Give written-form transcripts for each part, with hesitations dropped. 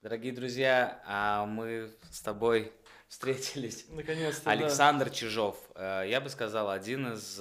Дорогие друзья, мы с тобой встретились. Наконец-то, да. Александр Чижов, я бы сказал, один из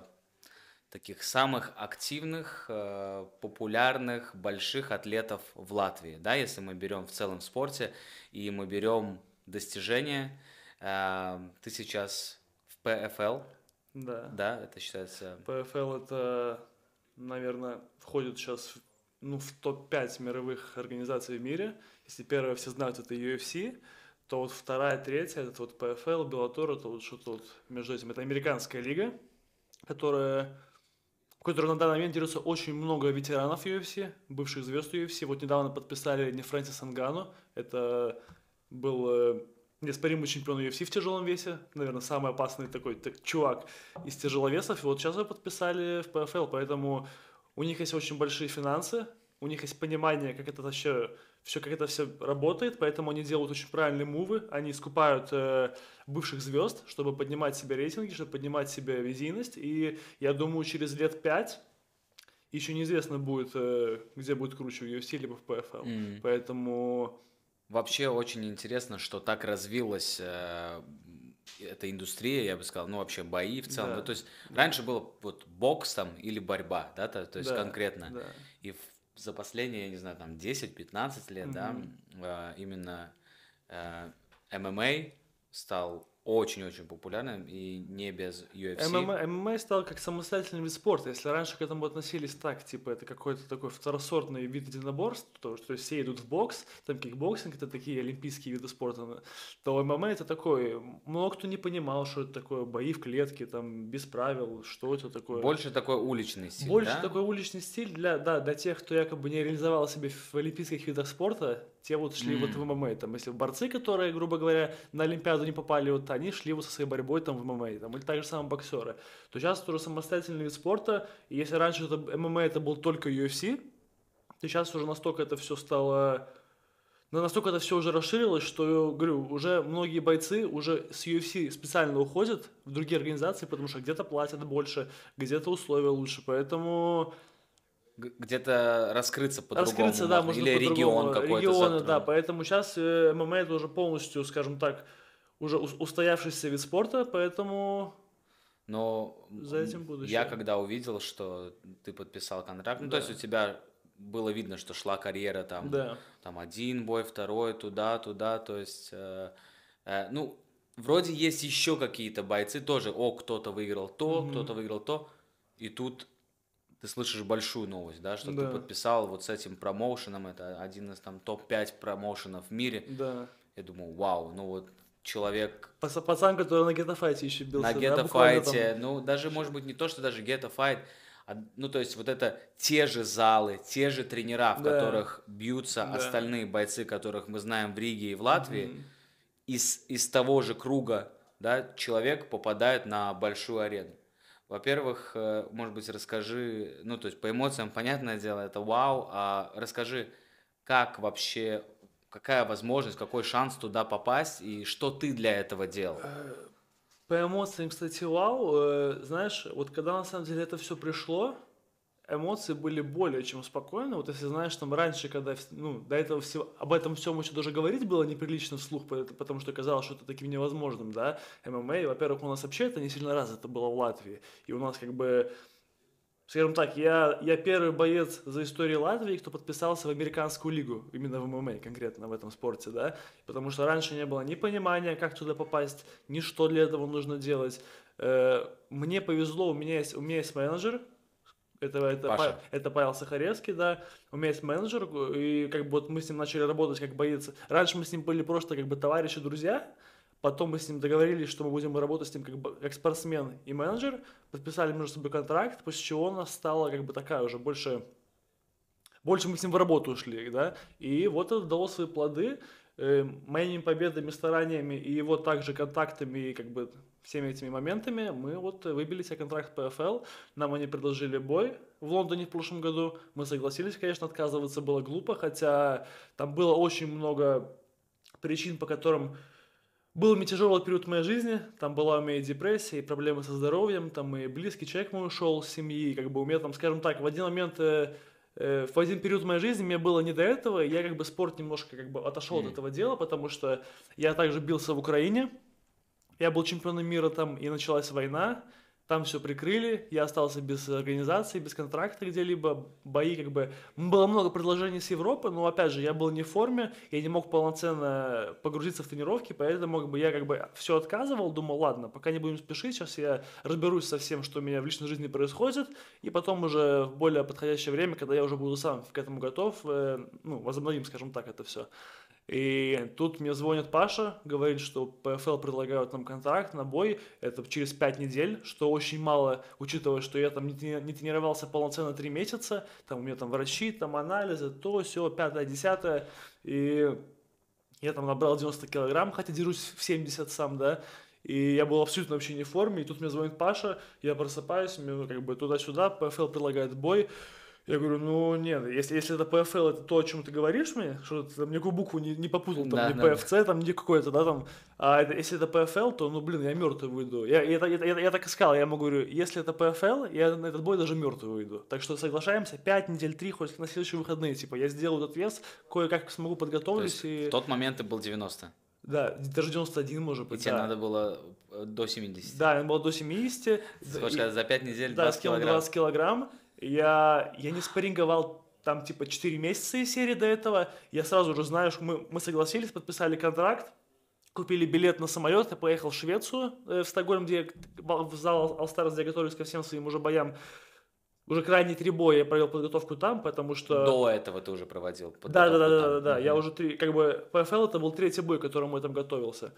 таких самых активных, популярных, больших атлетов в Латвии, да, если мы берем в целом в спорте, и мы берем достижения. Ты сейчас в ПФЛ, Да. да, это считается. ПФЛ это, наверное, входит сейчас в топ-5 мировых организаций в мире. Если первая все знают, это UFC, то вот вторая, третья, это вот ПФЛ, Беллатор, это вот что-то вот между этим. Это американская лига, которая, в которой на данный момент дерутся очень много ветеранов UFC, бывших звезд UFC. Вот недавно подписали не Фрэнсиса Нгану, это был неоспоримый чемпион UFC в тяжелом весе, наверное, самый опасный такой чувак из тяжеловесов. И вот сейчас его подписали в ПФЛ, поэтому у них есть очень большие финансы, у них есть понимание, как это вообще как это все работает, поэтому они делают очень правильные мувы, они скупают бывших звезд, чтобы поднимать себе рейтинги, чтобы поднимать себе визийность, и я думаю, через лет 5 еще неизвестно будет, где будет круче, в UFC либо в ПФЛ. М. Поэтому Вообще очень интересно, что так развилась эта индустрия, я бы сказал, ну вообще бои в целом. Ну, да, то есть да, раньше было вот бокс там или борьба, да, то есть да, конкретно. да. И за последние, я не знаю, там 10-15 лет, да, Мгм. именно э, ММА стал очень-очень популярным и не без UFC. ММА стал как самостоятельный вид спорта. Если раньше к этому относились так, типа это какой-то такой второсортный вид единоборств, то что все идут в бокс, там кикбоксинг, это такие олимпийские виды спорта, то ММА это такой, много кто не понимал, что это такое, бои в клетке, там, без правил, что это такое. Больше такой уличный стиль, Больше да? такой уличный стиль для, да, для тех, кто якобы не реализовал себя в олимпийских видах спорта, те вот шли вот в М. ММА. Там, если борцы, которые, грубо говоря, на Олимпиаду не попали, вот они шли вот со своей борьбой там в ММА, там, или так же самое боксеры. То сейчас это уже самостоятельный вид спорта, и если раньше это, ММА это был только UFC, то сейчас уже настолько это все стало, но настолько это все уже расширилось, что, говорю, уже многие бойцы уже с UFC специально уходят в другие организации, потому что где-то платят больше, где-то условия лучше, поэтому Где-то раскрыться по-другому раскрыться, да, можно, можно или регион по-другому. какой-то Регионы, да, затронуть. поэтому сейчас ММА это уже полностью, скажем так, уже устоявшийся вид спорта, поэтому Но за этим я будущее. когда увидел, что ты подписал контракт, ну то есть у Да, тебя было видно, что шла карьера да. там один бой, второй, туда, туда, то есть, ну, вроде есть еще какие-то бойцы тоже, кто-то выиграл то, Мгм. кто-то выиграл то, и тут ты слышишь большую новость, да, что ты Да, подписал вот с этим промоушеном, это один из там топ-5 промоушенов в мире. да. Я думаю, вау, ну вот человек Пацан, который на гетафайте еще на бился, да, буквально там. гетто-файте, ну, даже, может Ща. быть, не то, что даже гетто-файт, ну, то есть вот это те же залы, те же тренера, в Да, которых бьются да. остальные бойцы, которых мы знаем в Риге и в Латвии, Мгм. из того же круга, да, человек попадает на большую арену. Во-первых, может быть, расскажи, ну, то есть по эмоциям, понятное дело, это вау, а расскажи, как вообще, какая возможность, какой шанс туда попасть и что ты для этого делал? По эмоциям, кстати, вау, знаешь, вот когда на самом деле это все пришло, эмоции были более чем спокойны. Вот если знаешь, там раньше, когда, до этого всего, об этом всем еще даже говорить было неприлично вслух, потому что казалось, что это таким невозможным, да, ММА, во-первых, у нас вообще это не сильно развито было в Латвии, и у нас как бы, скажем так, я первый боец за историю Латвии, кто подписался в американскую лигу, именно в ММА конкретно в этом спорте, да, потому что раньше не было ни понимания, как туда попасть, ни что для этого нужно делать. Мне повезло, у меня есть менеджер, Паша. это Павел Сахаревский, да. У меня есть менеджер, и как бы вот мы с ним начали работать как боец. Раньше мы с ним были просто как бы товарищи, друзья. Потом мы с ним договорились, что мы будем работать с ним как спортсмен и менеджер. Подписали между собой контракт, после чего у нас стала как бы такая уже больше мы с ним в работу ушли, да. И вот это дало свои плоды. Моими победами, стараниями и его также контактами и как бы всеми этими моментами мы вот выбили себе контракт по ПФЛ, нам они предложили бой в Лондоне в прошлом году, мы согласились, конечно, отказываться было глупо, хотя там было очень много причин, по которым был мне тяжелый период в моей жизни, там была у меня и депрессия, и проблемы со здоровьем, там и близкий человек мой ушел с семьи, и как бы у меня там, скажем так, в один момент в один период моей жизни мне было не до этого, и я как бы спорт немножко как бы отошел от М. этого дела, потому что я также бился в Украине, я был чемпионом мира там, и началась война, там все прикрыли, я остался без организации, без контракта где-либо, бои как бы... Было много предложений с Европы, но опять же, я был не в форме, я не мог полноценно погрузиться в тренировки, поэтому как бы, я как бы все отказывал, думал, ладно, пока не будем спешить, сейчас я разберусь со всем, что у меня в личной жизни происходит, и потом уже в более подходящее время, когда я уже буду сам к этому готов, ну, возобновим, скажем так, это все. И тут мне звонит Паша, говорит, что ПФЛ предлагают нам контракт на бой, это через 5 недель, что очень мало, учитывая, что я там не тренировался полноценно 3 месяца, там у меня там врачи, там анализы, то, все, пятое, десятое, и я там набрал 90 килограмм, хотя держусь в 70 сам, да, и я был абсолютно вообще не в форме, и тут мне звонит Паша, я просыпаюсь, мне ну, как бы туда-сюда, ПФЛ предлагает бой, я говорю, ну нет, если это ПФЛ, это то, о чем ты говоришь мне, что ты там никакую букву не попутал, там Да, не да, да. ПФЦ, там не какой-то, да, там, если это ПФЛ, то, ну, блин, я мертвый выйду. Я так и сказал, я ему говорю, если это ПФЛ, я на этот бой даже мертвый выйду. Так что соглашаемся, 5 недель, 3, хоть на следующие выходные, типа, я сделаю этот вес, кое-как смогу То подготовлюсь, есть в и, тот момент ты был 90, да, даже 91, может и быть, тебе надо да. было до 70. Да, он был до 70, Ты хочешь сказать, за 5 недель да, 20 скинул килограмм? 20 килограмм. Я не спарринговал там типа 4 месяца из серии до этого. Я сразу же знаю, что мы согласились, подписали контракт, купили билет на самолет, я поехал в Швецию, в Стокгольм, где в зал All Stars, где я готовлюсь ко всем своим уже боям. Уже крайние 3 боя я провел подготовку там, потому что... До этого ты уже проводил Да, да, да, подготовку да, там. да, да. Я уже три, как бы ПФЛ это был третий бой, к которому я там готовился.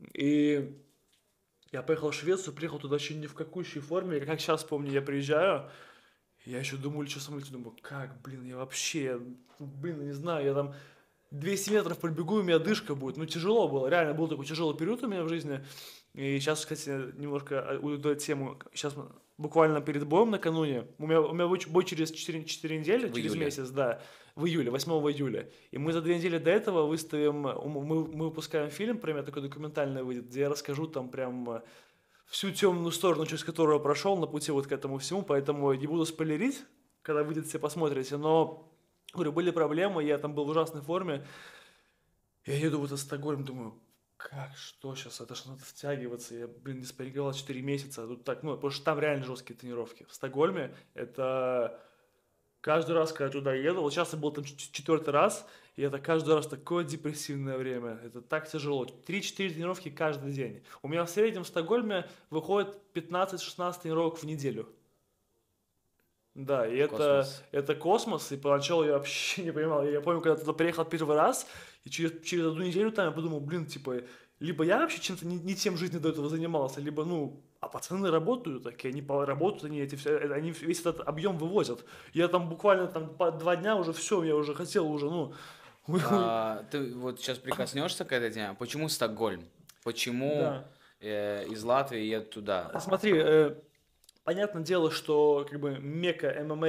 И я поехал в Швецию, приехал туда еще ни в какущей форме. Как сейчас помню, я приезжаю, я еще думаю, что самолете, думаю, как, блин, я вообще, блин, не знаю, я там 200 метров пробегу, у меня дышка будет. Ну, тяжело было, реально был такой тяжелый период у меня в жизни. И сейчас, кстати, немножко уйду от темы. Сейчас буквально перед боем накануне, у меня бой через 4 недели, В через июле. месяц, да, в июле, 8 июля. И мы за 2 недели до этого выставим, мы выпускаем фильм, про меня такой документальный выйдет, где я расскажу там прям всю темную сторону, через которую я прошел на пути вот к этому всему, поэтому не буду спойлерить, когда выйдет, все посмотрите, но, говорю, были проблемы, я там был в ужасной форме, я еду в этот Стокгольм, думаю, как, что сейчас, это ж надо втягиваться, я, блин, не спарринговал 4 месяца, а тут так, ну, потому что там реально жесткие тренировки. В Стокгольме это каждый раз, когда я туда еду, вот сейчас я был там 4-й раз, и это каждый раз такое депрессивное время, это так тяжело. 3-4 тренировки каждый день. У меня в среднем в Стокгольме выходит 15-16 тренировок в неделю. Да, и это, Космос. это космос, и поначалу я вообще не понимал. Я помню, когда туда приехал первый раз, и через 1 неделю там я подумал, блин, типа, либо я вообще чем-то не тем в жизни до этого занимался, либо, ну, а пацаны работают такие, они работают, они, эти все, они весь этот объем вывозят. Я там буквально там по 2 дня уже все, я уже хотел уже, ну, Ты вот сейчас прикоснешься к этой теме. Почему Стокгольм? Почему да. из Латвии едут туда? Смотри, понятное дело, что как бы мекка ММА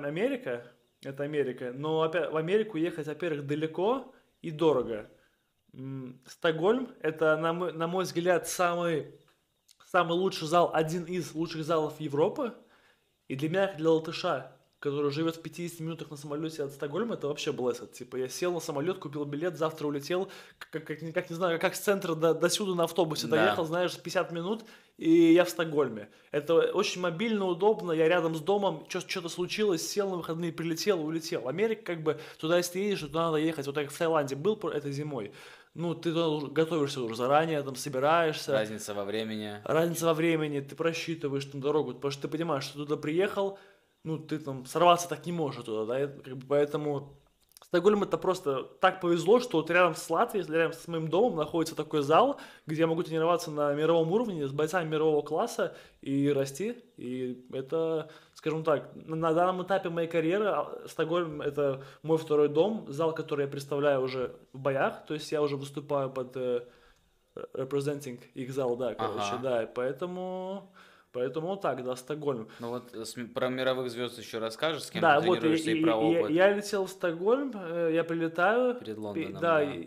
это Америка, но опять в Америку ехать, во-первых, далеко и дорого. Стокгольм это, на мой взгляд, самый лучший зал, один из лучших залов Европы. И для меня, как для латыша, который живет в 50 минутах на самолете от Стокгольма, это вообще блэсед. Типа, я сел на самолет, купил билет, завтра улетел, как не знаю, как с центра до сюда на автобусе доехал, Да. знаешь, 50 минут, и я в Стокгольме. Это очень мобильно, удобно, я рядом с домом, что-то случилось, сел на выходные, прилетел, улетел. Америка, как бы, туда если ты едешь, туда надо ехать, вот как в Таиланде был этой зимой. Ну, ты туда готовишься уже заранее, там, собираешься, Разница во времени. разница во времени, ты просчитываешь там дорогу, потому что ты понимаешь, что туда приехал, ну, ты там сорваться так не можешь туда, да, как бы поэтому Стокгольм это просто так повезло, что вот рядом с Латвией, рядом с моим домом находится такой зал, где я могу тренироваться на мировом уровне с бойцами мирового класса и расти, и это, скажем так, на данном этапе моей карьеры Стокгольм это мой второй дом, зал, который я представляю уже в боях, то есть я уже выступаю под representing их зал, да, короче, Ага. да, и поэтому Поэтому вот так, да, Стокгольм. Ну вот про мировых звезд еще расскажешь, с кем ты Да, вот тренируешься, и про опыт я летел в Стокгольм, я прилетаю, перед Лондоном, да, да.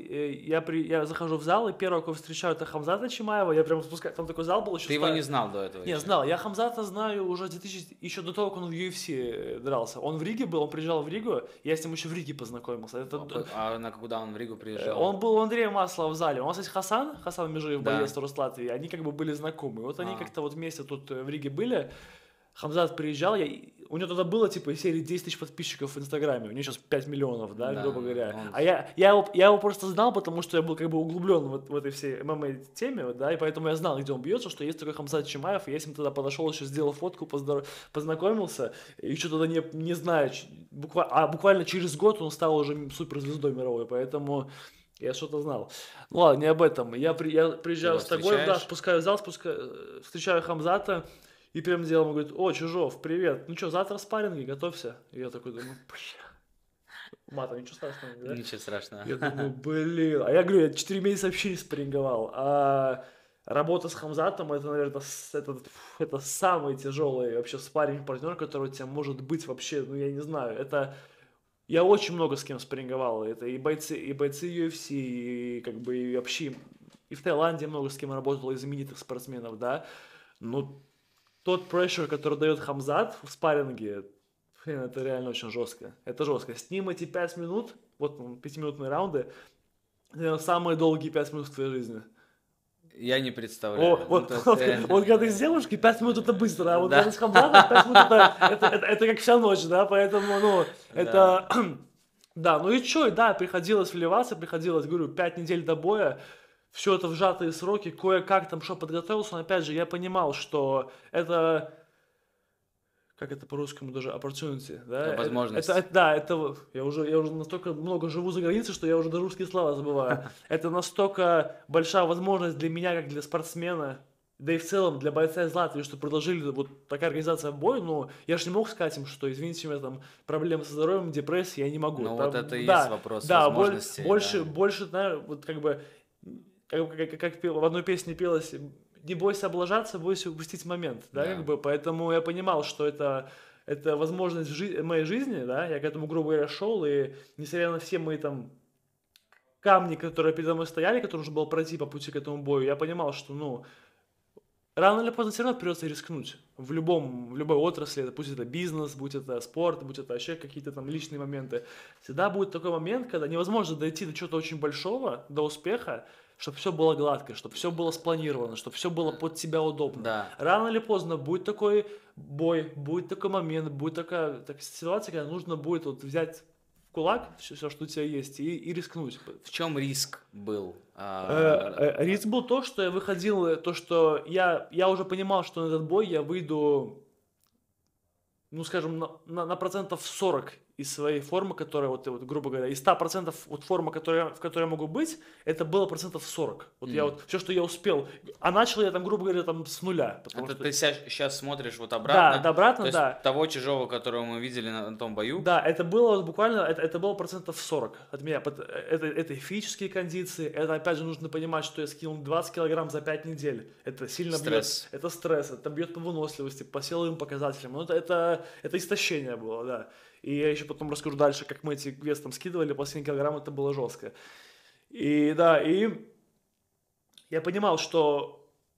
я захожу в зал, и первого, кого встречаю, это Хамзата Чимаева, я прям спускаю, там такой зал был еще Ты его не знал до этого Не, еще? знал, я Хамзата знаю уже еще до того, как он в UFC дрался. Он в Риге был, он приезжал в Ригу, я с ним еще в Риге познакомился. Куда он в Ригу приезжал? Он был у Андрея Маслова в зале. У нас есть Хасан Межиев, Да. боец Рус Латвии, они как бы были знакомы. Вот они А. как-то вот вместе тут в Риге были. Хамзат приезжал, у него тогда было типа из серии 10 тысяч подписчиков в Инстаграме, у него сейчас 5 миллионов, да, Да, грубо говоря. он- А я его просто знал, потому что я был как бы углублен в этой всей ММА-теме, вот, да, и поэтому я знал, где он бьется, что есть такой Хамзат Чимаев, и я с ним тогда подошел, еще сделал фотку, познакомился, и еще тогда не знаю, буквально через год он стал уже суперзвездой мировой, поэтому... Я что-то знал. Ну ладно, не об этом. Я приезжаю его в Стокгольм, да, встречаешь? спускаю в зал, встречаю Хамзата, и прям делом он говорит: о, Чижов, привет, ну что, завтра спарринги, готовься. И я такой думаю, бля, матом, ничего страшного, да? Ничего страшного. Я думаю, блин, а я говорю, я 4 месяца вообще не спарринговал, а работа с Хамзатом, это, наверное, это самый тяжелый вообще спарринг-партнер, который у тебя может быть вообще, ну я не знаю, это... Я очень много с кем спарринговал, это и бойцы UFC, и как бы и вообще, и в Таиланде много с кем работал, из знаменитых спортсменов, да, ну, тот прессер, который дает Хамзат в спарринге, блин, это реально очень жестко. Это жестко. С ним эти 5 минут, вот 5-минутные раунды, наверное, самые долгие 5 минут в твоей жизни. Я не представляю. Ну, Вот, то есть, вот когда ты с девушкой, 5 минут это быстро, а вот Да. когда с Хамзатом 5 минут это как вся ночь, да, поэтому, ну, это... Да, ну и что, да, приходилось вливаться, говорю, 5 недель до боя, все это в сжатые сроки, кое-как там что подготовился, но опять же, я понимал, что это, как это по-русскому даже, opportunity, да? Возможность. Да, я уже настолько много живу за границей, что я уже даже русские слова забываю. Это настолько большая возможность для меня, как для спортсмена, да и в целом для бойца из Латвии, что предложили вот такая организация бой, ну, я же не мог сказать им, что, извините, у меня там проблемы со здоровьем, депрессия, я не могу. Ну, Там, вот это и да, есть вопрос да, возможностей, больше, да. наверное, вот как бы, как в одной песне пелось, не бойся облажаться, бойся упустить момент, да, Да. как бы, поэтому я понимал, что это возможность моей жизни, да, я к этому, грубо говоря, шел, и несмотря на все мои там камни, которые передо мной стояли, которые нужно было пройти по пути к этому бою, я понимал, что, ну, рано или поздно все равно придется рискнуть в любой отрасли, пусть это бизнес, будь это спорт, будь это вообще какие-то там личные моменты. Всегда будет такой момент, когда невозможно дойти до чего-то очень большого, до успеха, чтобы все было гладко, чтобы все было спланировано, чтобы все было под тебя удобно. Да. Рано или поздно будет такой бой, будет такой момент, будет такая ситуация, когда нужно будет вот взять в кулак все, что у тебя есть, и рискнуть. В чем риск был? Риск был то, что я выходил, то, что я уже понимал, что на этот бой я выйду, ну, скажем, на процентов 40 из своей формы, которая, вот, грубо говоря, из 100% вот формы, в которой я могу быть, это было процентов 40. Вот я вот, все, что я успел. А начал я там, грубо говоря, там с нуля. Это Что... ты сейчас смотришь вот обратно? Да, обратно, то есть да. того Чижова, которого мы видели на том бою? Да, это было вот буквально, это было процентов 40 от меня. Это физические кондиции, это опять же нужно понимать, что я скинул 20 килограмм за 5 недель. Это сильно Стресс. бьет. Это стресс, это бьет по выносливости, по силовым показателям. Ну, это истощение было, да. И я еще потом расскажу дальше, как мы эти вес там скидывали, последний килограмм, это было жестко. И да, и я понимал, что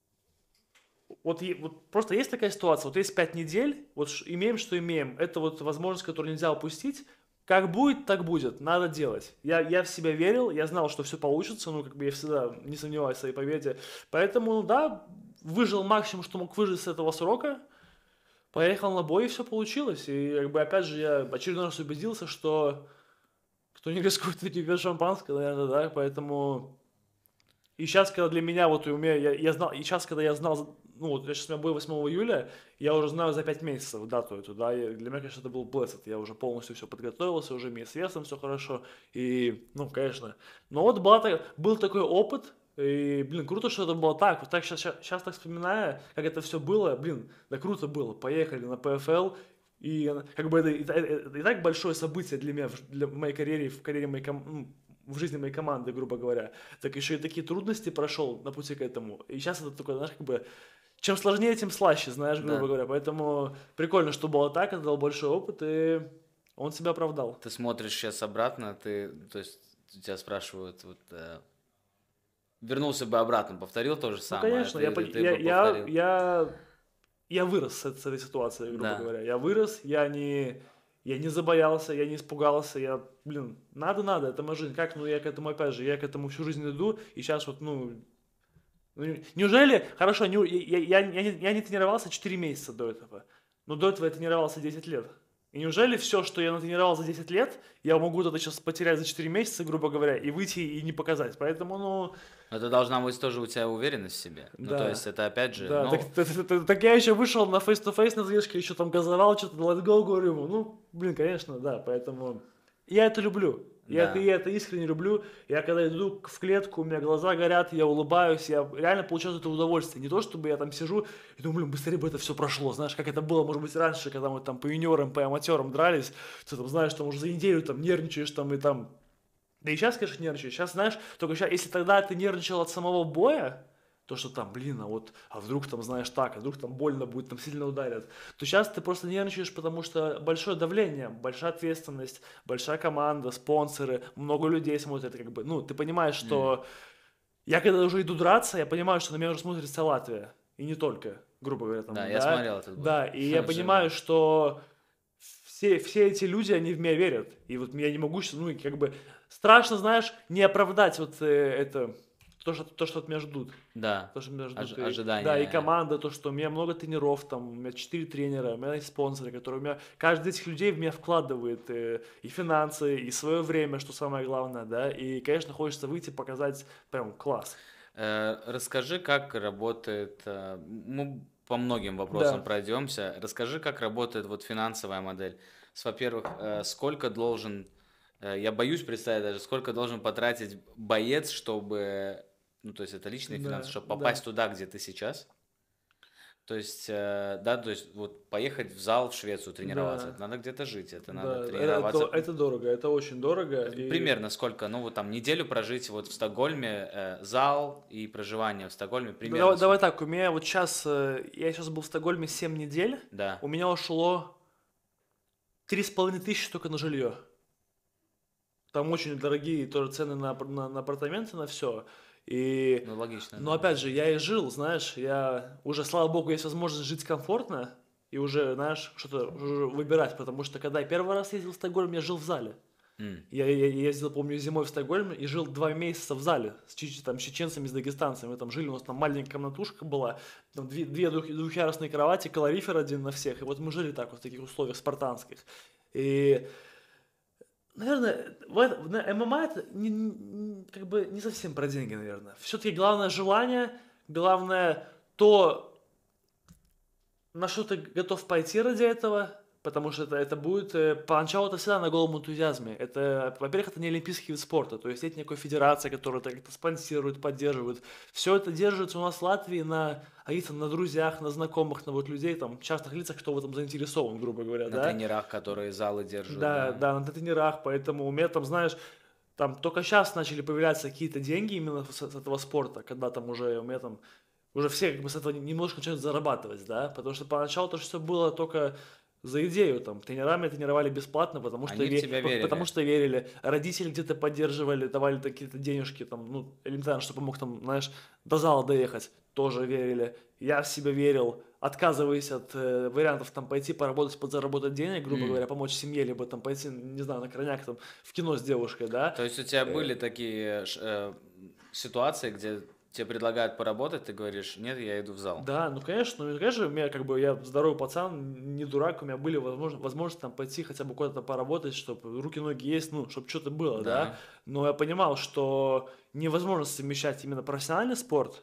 вот просто есть такая ситуация, вот есть 5 недель, вот имеем, что имеем, это вот возможность, которую нельзя упустить, как будет, так будет, надо делать. Я в себя верил, я знал, что все получится, ну, как бы я всегда не сомневаюсь в своей победе, поэтому, да, выжил максимум, что мог выжить с этого срока, поехал на бой, и все получилось, и, как бы, опять же, я очередной раз убедился, что кто не рискует, тот не пьет шампанское, наверное, да, поэтому... И сейчас, когда для меня, вот у меня, я знал, и сейчас, когда я знал, ну, вот сейчас у меня бой 8 июля, я уже знаю за 5 месяцев дату эту, да, и для меня, конечно, это был blessed, я уже полностью все подготовился, уже мне с весом все хорошо, и, ну, конечно. Но вот был такой опыт, и, блин, круто, что это было так, вот так сейчас так вспоминаю, как это все было, блин, да круто было, поехали на ПФЛ, и как бы это и так большое событие для меня, для моей карьеры, в карьере моей в жизни моей команды, грубо говоря, так еще и такие трудности прошел на пути к этому. И сейчас это такое, знаешь, как бы чем сложнее, тем слаще, знаешь, грубо Да. говоря. Поэтому прикольно, что было так, это дал большой опыт, и он себя оправдал. Ты смотришь сейчас обратно, то есть тебя спрашивают, вот, вернулся бы обратно, повторил то же Ну, самое, конечно, ты, или ты бы повторил? я вырос с этой ситуации, грубо Да, говоря. Я вырос, я не забоялся, я не испугался, блин, надо, это моя жизнь. Как, ну, я к этому, опять же, я к этому всю жизнь иду, и сейчас вот, неужели, хорошо, я не тренировался 4 месяца до этого, но до этого я тренировался 10 лет. И неужели все, что я натренировал за 10 лет, я могу это сейчас потерять за 4 месяца, грубо говоря, и выйти и не показать? Поэтому, это должна быть тоже у тебя уверенность в себе. Ну, то есть да. это опять же, Да, так я еще вышел на face-to-face на движке, еще там газовал, что-то let's go, говорю ему. Ну, блин, конечно, да, поэтому я это люблю. да. Я это искренне люблю. Я когда иду в клетку, у меня глаза горят, я улыбаюсь, я реально получаю это удовольствие. Не то, чтобы я там сижу и думаю, блин, быстрее бы это все прошло. Знаешь, как это было, может быть, раньше, когда мы там по юниорам, по аматерам дрались. Ты там знаешь, там уже за неделю там нервничаешь там и там. Да и сейчас, конечно, нервничаю. Сейчас, знаешь, только сейчас, если тогда ты нервничал от самого боя, то, что там, блин, а вдруг там, знаешь, так, а вдруг там больно будет, там сильно ударят, то сейчас ты просто нервничаешь, потому что большое давление, большая ответственность, большая команда, спонсоры, много людей смотрят, как бы, ты понимаешь, М. что я когда уже иду драться, я понимаю, что на меня уже смотрит вся Латвия, и не только, грубо говоря, Да, там, я да, смотрел этот бой. да, и я Живо. понимаю, что все эти люди, они в меня верят, и вот я не могу, и как бы, страшно, знаешь, не оправдать вот это, то, что от меня ждут. Да, То, что меня ждут. Да, и ожидания. команда, то, что у меня много тренеров, там, у меня 4 тренера, у меня есть спонсоры, которые у меня... Каждый из этих людей в меня вкладывает и финансы, и свое время, что самое главное, да, и, конечно, хочется выйти, показать прям класс. Расскажи, как работает, мы по многим вопросам Да, пройдемся. Расскажи, как работает вот финансовая модель. Во-первых, сколько должен, я боюсь представить даже, сколько должен потратить боец, чтобы, ну, то есть это личные финансы, да, чтобы да, попасть туда, где ты сейчас. То есть, да, то есть вот поехать в зал в Швецию тренироваться, да, это надо где-то жить, это надо да, тренироваться. это дорого, это очень дорого, и Примерно сколько, ну вот там неделю прожить вот в Стокгольме, зал и проживание в Стокгольме, примерно давай сколько? так, у меня вот сейчас, я сейчас был в Стокгольме 7 недель, Да, у меня ушло 3,5 тысячи только на жилье. Там очень дорогие тоже цены на апартаменты, на все. И, ну логично, но да. опять же, я и жил, знаешь, я уже, слава богу, есть возможность жить комфортно и уже, знаешь, что-то уже выбирать, потому что когда я первый раз ездил в Стокгольм, я жил в зале. М, Я ездил, помню, зимой в Стокгольм и жил 2 месяца в зале с там, чеченцами, с дагестанцами. Мы там жили, у нас там маленькая комнатушка была, там две двухъярусные кровати, калорифер один на всех. И вот мы жили так вот в таких условиях спартанских. И наверное, на ММА это как бы не совсем про деньги, наверное. Все-таки главное желание, главное то, на что ты готов пойти ради этого, потому что это будет... Поначалу это всегда на голом энтузиазме. Это, во-первых, это не олимпийский вид спорта, то есть нет никакой федерации, которая это как-то спонсирует, поддерживает. Все это держится у нас в Латвии на каких-то на друзьях, на знакомых, на вот людей, там, частных лицах, кто в этом заинтересован, грубо говоря, на да. тренерах, которые залы держат, Да, да. да, на тренерах, поэтому у меня там, знаешь, там только сейчас начали появляться какие-то деньги именно с этого спорта, когда там уже у меня там уже все как бы с этого немножко начинают зарабатывать, да, потому что поначалу то все было только за идею, там, тренерами тренировали бесплатно, Они в тебя потому верили. что верили, родители где-то поддерживали, давали какие-то денежки, там, элементарно, чтобы помог там, знаешь, до зала доехать, тоже верили, я в себя верил, отказываясь от вариантов там пойти поработать, подзаработать денег, грубо М. говоря, помочь семье, либо там пойти, не знаю, на крайняк там в кино с девушкой, да. То есть у тебя Э, были такие ситуации, где тебе предлагают поработать, ты говоришь, нет, я иду в зал. Да, конечно, у меня как бы я здоровый пацан, не дурак, у меня были возможности там пойти хотя бы куда-то поработать, чтобы руки-ноги есть, чтобы что-то было, да. Да. Но я понимал, что невозможно совмещать именно профессиональный спорт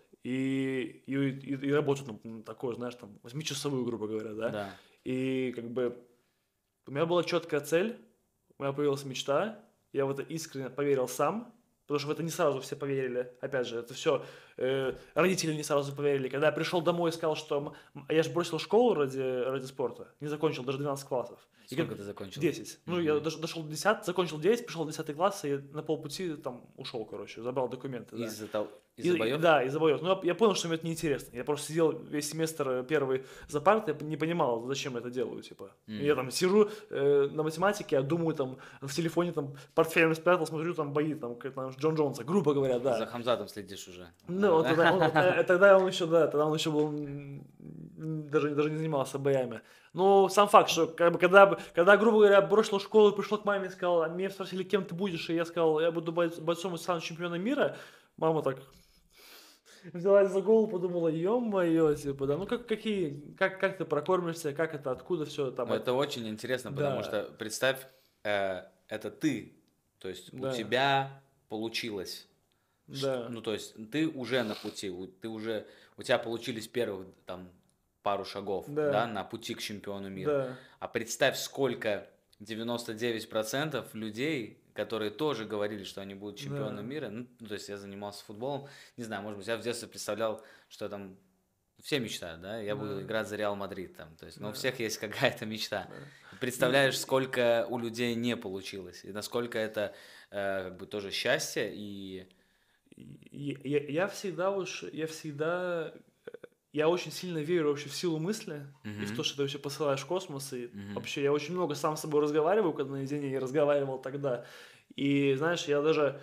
и работу, такую, знаешь, там, 8-часовую, грубо говоря, да. Да. И как бы у меня была четкая цель, у меня появилась мечта, я в это искренне поверил сам, Потому что в это не сразу все поверили. Опять же, это все родители не сразу поверили. Когда я пришел домой и сказал, что я же бросил школу ради спорта, не закончил даже 12 классов. Сколько ты закончил? 10. Ну, я дошел до 10, закончил 10, пришел в 10 класс, и на полпути там ушел, короче, забрал документы. Да. Из-за боев? Да, из-за боев. Но я понял, что мне это неинтересно. Я просто сидел весь семестр первый за партой, я не понимал, зачем я это делаю, типа. Я там сижу на математике, я думаю, там, в телефоне, там, портфелем спрятал, смотрю, там, бои, там Джон Джонса, грубо говоря, да. За Хамзатом следишь уже. Ну, тогда он еще был, даже не занимался боями. Но сам факт, что когда, грубо говоря, бросил школу и пришел к маме и сказал, меня спросили, кем ты будешь, и я сказал, я буду бойцом и стану чемпионом мира, мама так взялась за голову, подумала, ё-моё, типа, да, ну как ты прокормишься, как это, откуда все там. Это очень интересно, потому что представь, это ты, то есть у тебя получилось. Да. Ну, то есть ты уже на пути, у тебя получились первых там пару шагов, да, на пути к чемпиону мира. Да. А представь, сколько 99% людей, которые тоже говорили, что они будут чемпионом мира, ну, то есть я занимался футболом, не знаю, может быть, я в детстве представлял, что там все мечтают, да, я буду играть за Реал Мадрид, там, то есть, но у всех есть какая-то мечта. Представляешь, сколько у людей не получилось, и насколько это как бы тоже счастье, и... Я очень сильно верю вообще в силу мысли и в то, что ты вообще посылаешь в космос. И вообще я очень много сам с собой разговариваю, когда наедине я разговаривал тогда. И знаешь, я даже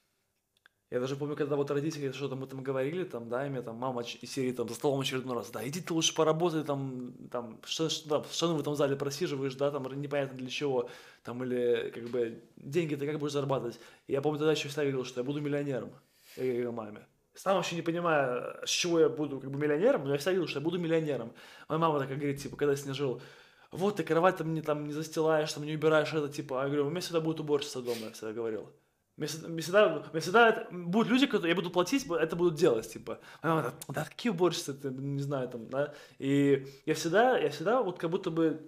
помню, когда вот родители что-то мы там говорили, там, да, и мне там мама из серии там за столом очередной раз, да, иди ты лучше поработай, там что в этом зале просиживаешь, да, там непонятно для чего, там, или как бы деньги ты как будешь зарабатывать. И я помню, тогда еще всегда говорил, что я буду миллионером, я говорил маме. Сам вообще не понимаю, с чего я буду как бы миллионером, но я всегда говорил, что я буду миллионером. Моя мама такая говорит, типа, когда я с ней жил, вот ты кровать там не застилаешь, там не убираешь это, типа, я говорю, у меня всегда будет уборщица дома, я всегда говорил. Мне всегда будут люди, которые я буду платить, это будут делать, типа. Моя мама, да какие уборщицы, ты, не знаю, там, да. И я всегда вот как будто бы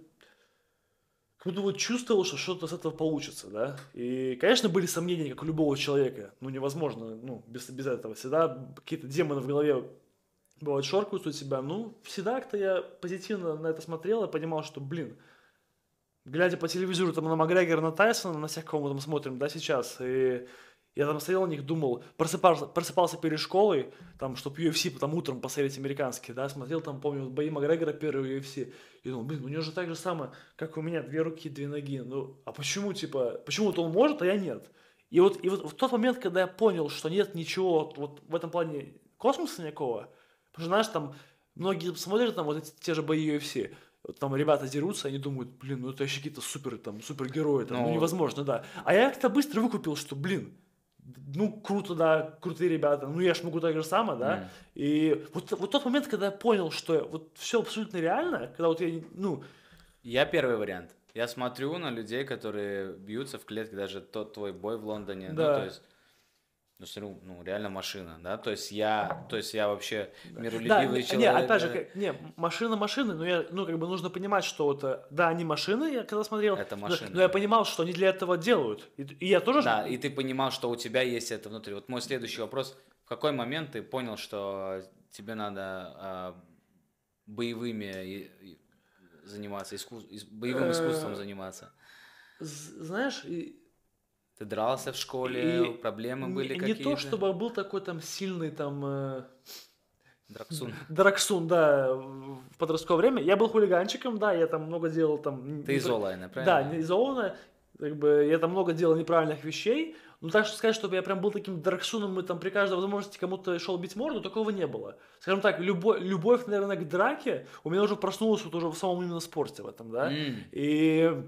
чувствовал, что что-то с этого получится, да. И, конечно, были сомнения, как у любого человека. Ну, невозможно, ну, без этого. Всегда какие-то демоны в голове бывают шоркают у тебя. Ну, всегда как-то я позитивно на это смотрел и понимал, что, блин, глядя по телевизору там на Макгрегора, на Тайсона, на всех, кого мы там смотрим, да, сейчас, и я там стоял на них, думал, просыпался перед школой, там, чтоб UFC там утром посмотреть американский, да, смотрел там, помню, бои Макгрегора первые UFC, и думал, блин, у него же так же самое, как у меня, 2 руки, 2 ноги, ну, а почему, типа, почему-то он может, а я нет? И вот в тот момент, когда я понял, что нет ничего вот в этом плане космоса никакого, потому что, знаешь, там, многие смотрят там вот эти те же бои UFC, вот там ребята дерутся, они думают, блин, ну это вообще какие-то супергерои, там, ну невозможно, да. А я как-то быстро выкупил, что, блин, ну круто, да, крутые ребята, ну я ж могу так же самое, да. И вот тот момент, когда я понял, что вот все абсолютно реально, когда вот я, ну... Я первый вариант. Я смотрю на людей, которые бьются в клетке, даже тот твой бой в Лондоне, Да. ну то есть... Ну, смотрю, ну, реально машина, да, то есть я вообще миролюбивый человек. Не, опять же, машины, но я, ну, как бы нужно понимать, что вот, да, они машины, я когда смотрел, Это машины. но я понимал, что они для этого делают, и я тоже... Да, и ты понимал, что у тебя есть это внутри. Вот мой следующий вопрос, в какой момент ты понял, что тебе надо боевыми заниматься, боевым искусством заниматься? Знаешь, Ты дрался в школе, проблемы были какие-то? Не то, чтобы был такой там сильный там... Драксун, да, в подростковое время. Я был хулиганчиком, да, я там много делал там... Ты из Олайна, правильно? Да, из Олайна, как бы я там много делал неправильных вещей. Ну, так что сказать, чтобы я прям был таким драксуном и там при каждой возможности кому-то шел бить морду, такого не было. Скажем так, любовь, наверное, к драке у меня уже проснулась вот уже в самом именно спорте в этом, да. И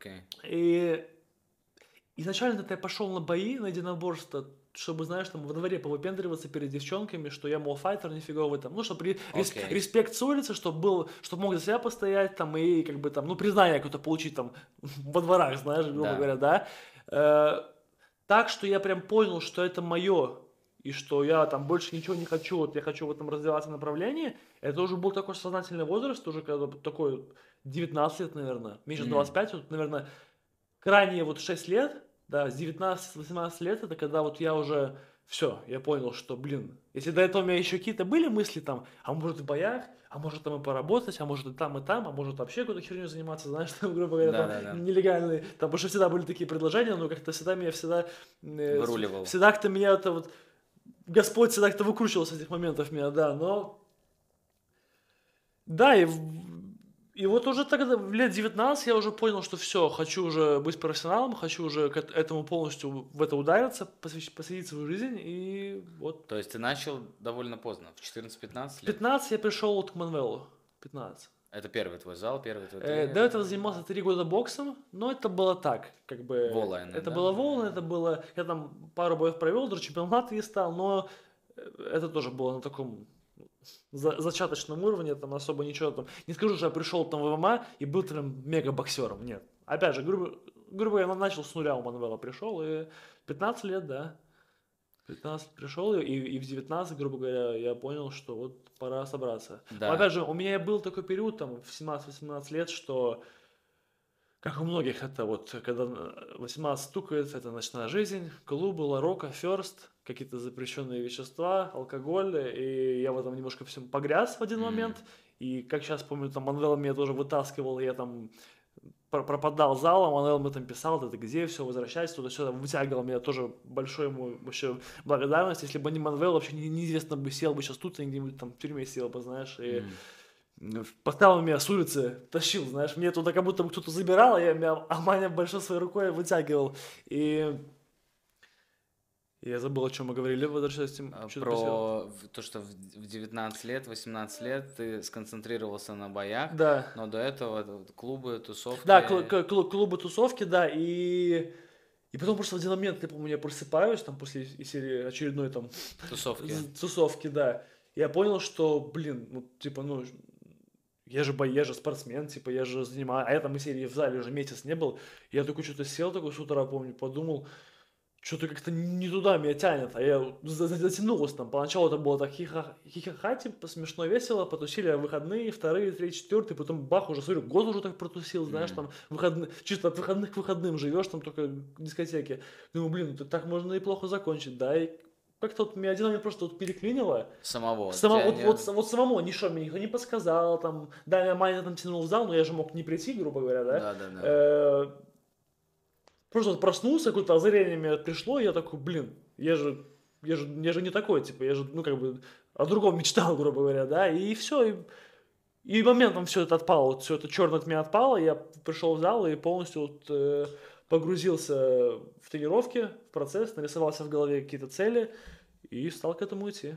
изначально я пошел на бои, на единоборство, чтобы, знаешь, там во дворе повыпендриваться перед девчонками, что я, мол, файтер нифиговый, там, ну, чтобы респект с улицы, чтобы мог за себя постоять, там, и, как бы, там, ну, признание какое-то получить, там, во дворах, знаешь, грубо говоря, да. Так, что я прям понял, что это мое, и что я там больше ничего не хочу, вот я хочу в этом развиваться направлении, это уже был такой сознательный возраст, уже когда такой 19 лет, наверное, меньше 25, вот, наверное, крайние вот 6 лет, Да, с 19-18 лет это когда вот я уже все, я понял, что, блин, если до этого у меня еще какие-то были мысли там, а может в боях, а может там и поработать, а может и там, а может вообще какой-то херню заниматься, знаешь, там, грубо говоря, там Да-да-да. нелегальные, там, потому что всегда были такие предложения, но как-то всегда меня Выруливал. всегда как-то меня это вот, Господь всегда как-то выкручивал с этих моментов меня, да, но да, и вот уже тогда, в лет 19 я уже понял, что все, хочу уже быть профессионалом, хочу уже к этому полностью в это удариться, посвятить свою жизнь, и вот То есть ты начал довольно поздно, в 14-15 в лет? 15 я пришел вот к Манвеллу, 15. Это первый твой зал, первый твой До тренер? этого занимался 3 года боксом, но это было так, как бы, Волайны, это да? было волно, это было, я там пару боев провел, даже чемпион Латвии стал, но это тоже было на таком зачаточном уровне, там особо ничего там, не скажу, что я пришел там в ММА и был там мега боксером, нет. Опять же, грубо я начал с нуля у Манвела пришел, и 15 лет, да, 15 пришел, и в 19, грубо говоря, я понял, что вот пора собраться. Но Да. опять же, у меня и был такой период, там, в 17-18 лет, что как у многих, это вот, когда 18 стукает, это ночная жизнь, клубы, ларока, ферст, какие-то запрещенные вещества, алкоголь, и я в этом немножко всем погряз в один М. момент, и как сейчас помню, там Манвел меня тоже вытаскивал, и я там пропадал залом, Манвел мне там писал, ты где, все, возвращайся, туда-сюда, вытягивал меня, тоже большой ему вообще благодарность, если бы не Манвел, вообще неизвестно бы сел бы сейчас тут, и где-нибудь там в тюрьме сел бы, знаешь, и М. постоянно меня с улицы тащил, знаешь, мне туда как будто бы кто-то забирал, а я меня Аманя большой своей рукой вытягивал. И я забыл, о чем мы говорили, возвращаясь, что-то потерял. То, что в 19 лет, 18 лет ты сконцентрировался на боях, Да, но до этого вот клубы, да, тусовки, клубы, тусовки, да, и потом просто в один момент, я помню, я просыпаюсь, там, после серии очередной, там, тусовки. тусовки, да, я понял, что, блин, ну, типа, ну, я же спортсмен, типа, я же занимаю, а я там из серии в зале уже месяц не был, я такой что-то сел такой с утра, помню, подумал, что-то как-то не туда меня тянет, а я затянулся там. Поначалу это было так хихаха, типа, смешно, весело, потусили выходные, вторые, третий, четвертый, потом бах, уже, смотрю, год уже так протусил, знаешь, М. там, чисто от выходных к выходным живешь, там только дискотеки. Думаю, блин, ну так можно и плохо закончить, да, и как-то вот меня один момент просто вот переклинило, Самого. вот самому, ничего мне никто не подсказал, там, да, меня Майя там тянул в зал, но я же мог не прийти, грубо говоря, да, Да, да, да. просто вот проснулся, какое-то озарение мне пришло, и я такой, блин, я же не такой, типа, я же, ну, как бы, о другом мечтал, грубо говоря, да, и все, и моментом все это отпало, вот все это черное от меня отпало, я пришел в зал и полностью вот, погрузился в тренировки, в процесс, нарисовался в голове какие-то цели и стал к этому идти.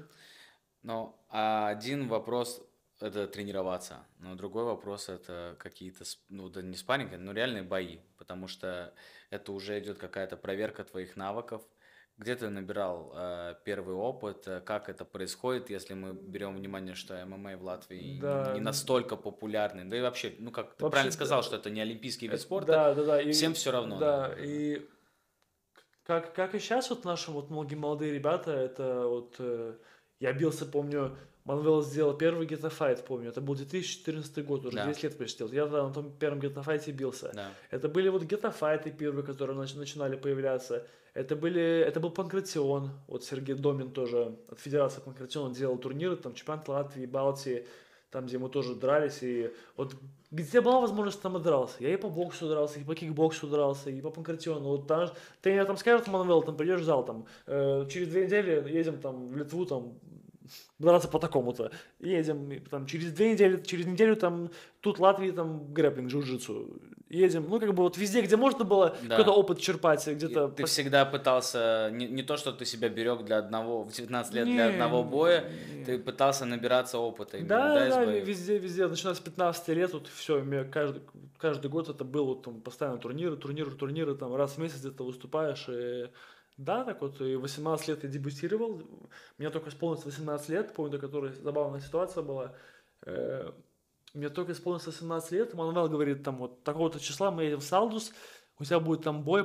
Но один вопрос это тренироваться, но другой вопрос это какие-то, ну да не спарринги, но реальные бои, потому что это уже идет какая-то проверка твоих навыков. Где ты набирал первый опыт, как это происходит, если мы берем внимание, что ММА в Латвии не Да, настолько популярный, да и вообще, ну как ты вообще, правильно сказал, что это не олимпийский вид спорта, да, да, да, всем все равно, да, наверное, да. и как и сейчас вот наши вот многие молодые ребята, это вот я бился, помню, Манвел сделал первый гетто-файт, помню, это был 2014 год, уже Да, 10 лет почти. Вот я тогда на том первом гетто-файте бился. да. Это были вот гетто-файты первые, которые начинали появляться. Это был Панкратион, вот Сергей Домин тоже от Федерации Панкратиона делал турниры, там чемпионат Латвии, Балтии, там, где мы тоже дрались, и вот где была возможность, там и дрался. Я и по боксу дрался, и по кикбоксу дрался, и по Панкратиону. Вот там, тренер там скажет, Манвел, там придешь в зал, там, через 2 недели едем там в Литву, там, драться по такому-то. Едем, и там, через неделю там, тут Латвии, там, грэпплинг, джиу-джитсу. Едем, ну, как бы вот везде, где можно было какой-то Да. опыт черпать, И где-то... ты всегда пытался, не то, что ты себя берег для одного, в 19 лет для Не, одного боя, не. ты пытался набираться опыта именно, Да, да, из да, боев? везде, начиная с 15 лет, вот все, у меня каждый год это был вот там постоянно турниры, там раз в месяц где-то выступаешь, и да, так вот, и 18 лет я дебютировал, мне только исполнилось 18 лет, помню, до которой забавная ситуация была, Э, мне только исполнилось 18 лет, Мануэл говорит, там вот такого-то числа мы едем в Салдус, у тебя будет там бой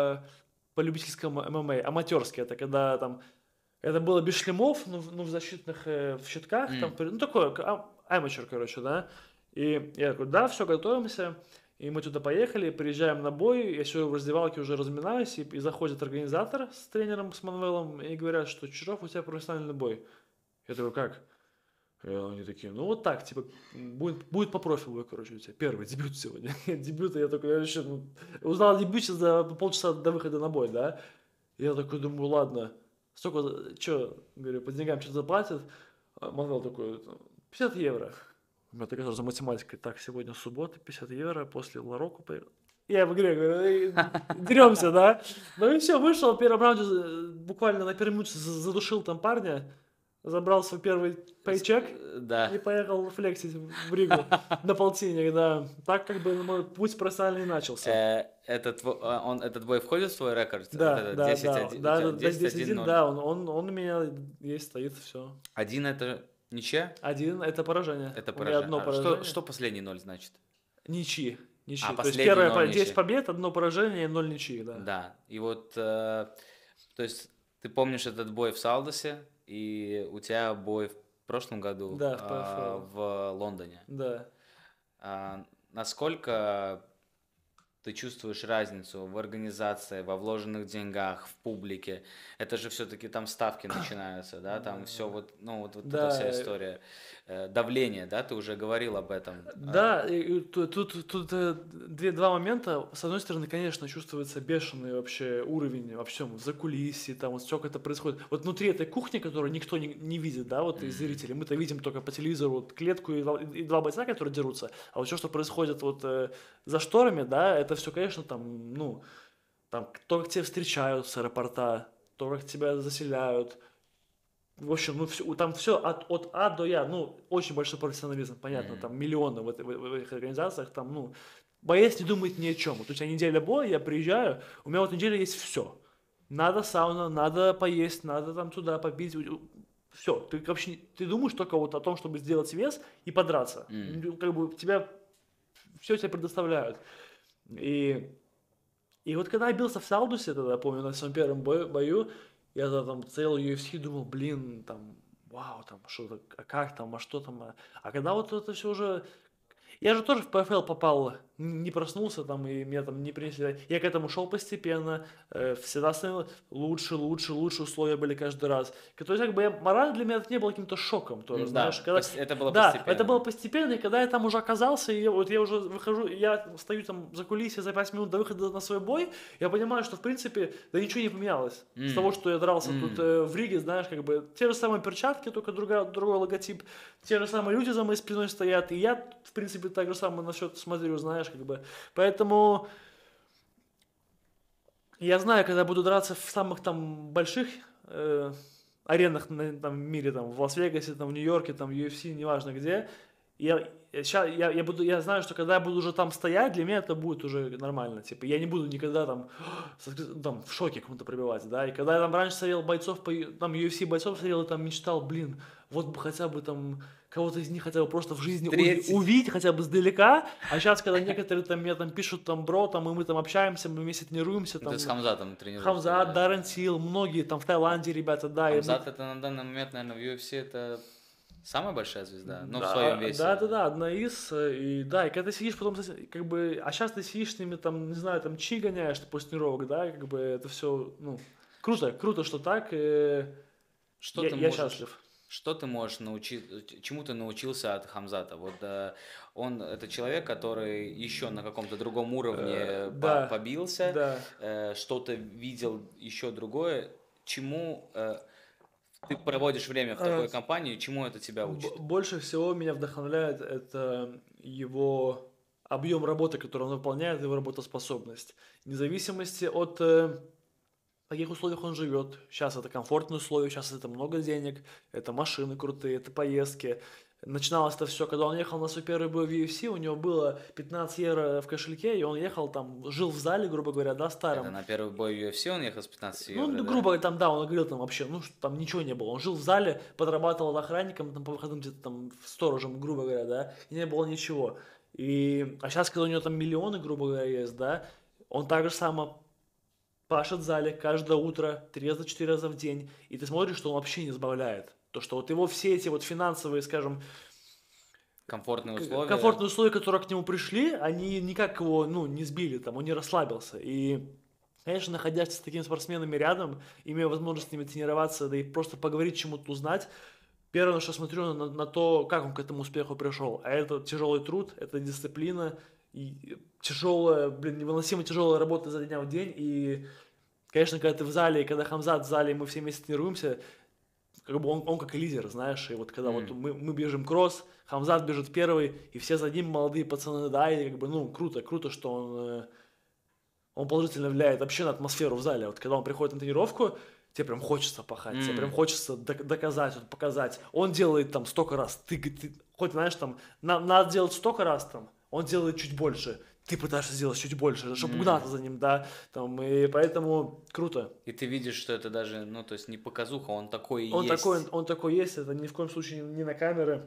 по любительскому ММА, аматерский, это когда там это было без шлемов, ну в защитных, в щитках, там, М. ну такое, амачер, короче, да. И я такой, да, все, готовимся. И мы туда поехали, приезжаем на бой, я еще в раздевалке уже разминаюсь, и заходит организатор с тренером, с Манвелом, и говорят, что Чижов, у тебя профессиональный бой. Я такой, как? И они такие, ну вот так, типа, будет по профилю, короче, у тебя первый дебют сегодня. Дебют, я такой, я вообще, узнал о дебюте за полчаса до выхода на бой, да. Я такой думаю, ладно, столько, что, говорю, по деньгам что-то заплатят. Манвел такой, 50 евро. У меня такая сразу математика, так, сегодня суббота, 50 евро, после Лароку поехал. Я в игре говорю, деремся, да? Ну и все, вышел в первом раунде, буквально на первой минуте задушил там парня, забрал свой первый пейчек и Да. поехал флексить в Ригу на полтинник, да. Так как бы мой путь профессиональный начался. Этот бой входит в твой рекорд? Вот Да, этот да, 10-1, да, у тебя да, 10-1-0. 10-1, да, он у меня есть, стоит, все. 1 это ничья? 1 это поражение. Это У меня одно поражение. поражение. Что последний 0 значит? Ничьи. То есть последний первое, 0 10 ничьи. побед, одно поражение, 0 ничьих, да. Да. И вот, то есть ты помнишь этот бой в Салдосе, и у тебя бой в прошлом году Да, в ПФЛ. в Лондоне. Да. Насколько ты чувствуешь разницу в организации, во вложенных деньгах, в публике? Это же все-таки там ставки начинаются, да, там все вот, ну вот Да. эта вся история. Давление, да, ты уже говорил об этом. Да, и тут два момента. С одной стороны, конечно, чувствуется бешеный вообще уровень во всем, в закулисье, там вот сколько это происходит. Вот внутри этой кухни, которую никто не видит, да, вот из зрителей, мы-то видим только по телевизору вот клетку и два бойца, которые дерутся, а вот все, что происходит вот за шторами, да, это все, конечно, там, ну, там, то, как тебя встречают с аэропорта, то, как тебя заселяют. В общем, ну, там все от А до Я, ну, очень большой профессионализм, понятно, там миллионы в этих организациях, там, ну, боец не думает ни о чем. Вот у тебя неделя боя, я приезжаю, у меня вот неделя есть все. Надо сауна, надо поесть, надо там туда попить, все. Ты вообще, ты думаешь только вот о том, чтобы сделать вес и подраться. Как бы все тебе предоставляют. И вот когда я бился в Салдусе, тогда, помню, на своем первом бою, я тогда там целый UFC, думал, блин, там, вау, там, что-то, а как там, а что там, а когда вот это все уже... Я же тоже в ПФЛ попал, не проснулся там, и меня там не принесли. Я к этому шел постепенно, всегда становилось лучше условия были каждый раз. То есть, как бы, мораль для меня это не было каким-то шоком тоже, знаешь. Да, Когда... это было Да, постепенно. это было постепенно, и когда я там уже оказался, и вот я уже выхожу, я стою там за кулисье за 5 минут до выхода на свой бой, я понимаю, что, в принципе, да ничего не поменялось. С того, что я дрался тут в Риге, знаешь, как бы, те же самые перчатки, только другой логотип, те же самые люди за моей спиной стоят, и я, в принципе, так же самое на счет смотрю, знаешь, как бы. Поэтому я знаю, когда буду драться в самых там больших аренах там, в мире, там, в Лас-Вегасе, там, в Нью-Йорке, там, в UFC, неважно где, я знаю, что когда я буду уже там стоять, для меня это будет уже нормально. Типа, я не буду никогда там в шоке кому-то пробивать, да. И когда я там раньше смотрел бойцов, там UFC бойцов смотрел, и там мечтал, блин, вот бы хотя бы там кого-то из них хотя бы просто в жизни увидеть хотя бы сдалека. А сейчас, когда некоторые там мне там пишут, там, бро, там, и мы там общаемся, мы вместе тренируемся. Там, ты с Хамзатом тренируешься? Хамзат, Даррен Тил, многие там в Таиланде ребята, да. Хамзат это на данный момент, наверное, в UFC это... Самая большая звезда, но да, в своем весе. Да, одна из, и когда ты сидишь потом, как бы, а сейчас ты сидишь с ними, там, не знаю, там, чи гоняешь после тренировок, да, как бы, это все, ну, круто, что так, я счастлив. Что ты можешь чему ты научился от Хамзата? Вот он, это человек, который еще на каком-то другом уровне побился, что-то видел еще другое, чему... Ты проводишь время в такой компании, чему это тебя учит? Больше всего меня вдохновляет это его объем работы, который он выполняет, его работоспособность. Вне зависимости от в каких условиях он живет. Сейчас это комфортные условия, сейчас это много денег, это машины крутые, это поездки. Начиналось это все, когда он ехал на свой первый бой в UFC, у него было 15 евро в кошельке, и он ехал там, жил в зале, грубо говоря, да, старом. Это на первый бой в UFC он ехал с 15 евро, Ну, грубо говоря, там, да, он говорил там вообще, ну, что там ничего не было. Он жил в зале, подрабатывал охранником, там, по выходным где-то там, сторожем, грубо говоря, да, и не было ничего. А сейчас, когда у него там миллионы, грубо говоря, есть, да, он так же само пашет в зале каждое утро, 3-4 раза в день, и ты смотришь, что он вообще не сбавляет. То, что вот его все эти вот финансовые, скажем, Комфортные условия, комфортные да? условия, которые к нему пришли, они никак его, ну, не сбили, там, он не расслабился. И, конечно, находясь с такими спортсменами рядом, имея возможность с ними тренироваться, да и просто поговорить, чему-то узнать, первое, на что смотрю, на то, как он к этому успеху пришел. А это тяжелый труд, это дисциплина, и тяжелая, блин, невыносимо тяжелая работа изо дня в день. И, конечно, когда ты в зале, и когда Хамзат в зале, и мы все вместе тренируемся, как бы он как лидер, знаешь, и вот когда вот М. мы бежим кросс, Хамзат бежит первый, и все за ним молодые пацаны, да, и как бы, ну, круто, что он положительно влияет вообще на атмосферу в зале. Вот когда он приходит на тренировку, тебе прям хочется пахать, тебе прям М. хочется доказать, вот, показать. Он делает там столько раз, ты хоть знаешь там, надо делать столько раз там, он делает чуть больше, ты пытаешься сделать чуть больше, чтобы М. угнаться за ним, да, там, и поэтому круто. И ты видишь, что это даже, ну, то есть не показуха, он такой и Он, есть. он такой есть, это ни в коем случае не на камеры.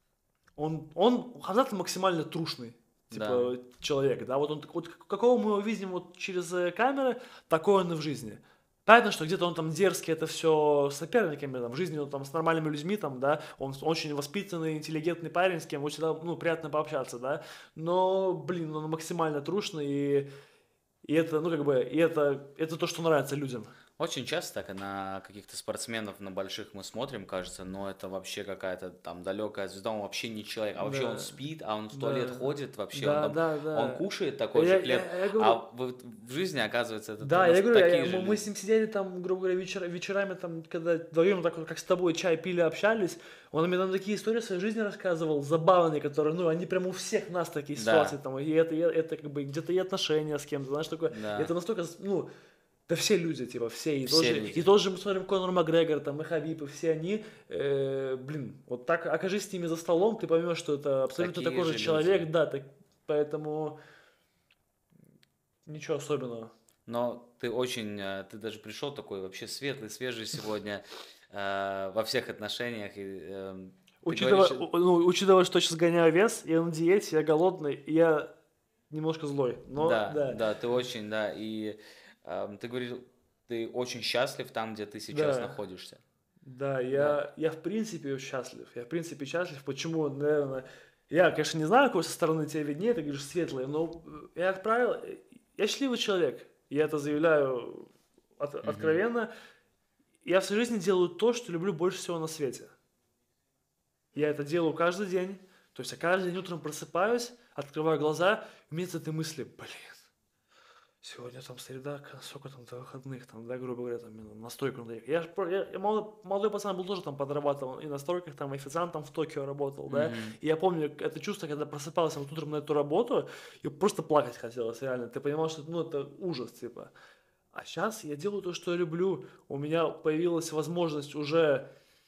Хазард максимально трушный, Да. типа, человек, да, вот вот какого мы его видим вот через камеры, такой он и в жизни. Понятно, что где-то он там дерзкий, это все с соперниками, там, в жизни он там с нормальными людьми, там, да, он очень воспитанный, интеллигентный парень, с кем очень, ну, приятно пообщаться, да, но, блин, он максимально трушный, и это, ну, как бы, это то, что нравится людям. Очень часто так на каких-то спортсменов, на больших мы смотрим, кажется, но это вообще какая-то там далекая звезда, он вообще не человек, а вообще он Да, спит, а он в туалет да, ходит, вообще он да, там, да, он да. кушает такой же Я, хлеб, я, я говорю, а в жизни, оказывается, это Да, я говорю, такие же мы люди. с ним сидели там, грубо говоря, вечерами, там, когда вдвоем, так вот, как с тобой, чай пили, общались, он мне там такие истории своей жизни рассказывал, забавные, которые, ну, они прям у всех нас такие ситуации, Да, там, и это как бы где-то и отношения с кем-то, знаешь, такое, и это да, настолько, ну, да все люди, типа, все, все и люди. тоже мы смотрим Конор Макгрегор, там, и Хабиб, и все они, блин, вот так окажись с ними за столом, ты поймешь, что это абсолютно Такие такой же же люди. человек, да, поэтому ничего особенного. Но ты очень, ты даже пришел такой вообще светлый, свежий сегодня во всех отношениях. И, ты Учитывая, говоришь, ну, учитывая, что сейчас гоняю вес, я на диете, я голодный, и я немножко злой. Но да, да, да, ты очень, да, и ты говорил, ты очень счастлив там, где ты сейчас да, находишься. да, Да. я в принципе счастлив. Я в принципе счастлив. Почему? Наверное, я, конечно, не знаю, какой со стороны тебя виднее, ты говоришь светлый, но я, как правило, я счастливый человек. Я это заявляю Мгм. откровенно. Я в своей жизни делаю то, что люблю больше всего на свете. Я это делаю каждый день. То есть я каждый день утром просыпаюсь, открываю глаза, и у меня эти мысли, блин, сегодня там среда, сколько там до выходных, там, да, грубо говоря, там, на стройку надо ехать. Я молодой пацан был, тоже там подрабатывал, и на стройках, там, официантом в Токио работал, да, Мгм. и я помню это чувство, когда просыпался вот утром на эту работу, и просто плакать хотелось, реально, ты понимал, что, ну, это ужас, типа. А сейчас я делаю то, что я люблю, у меня появилась возможность уже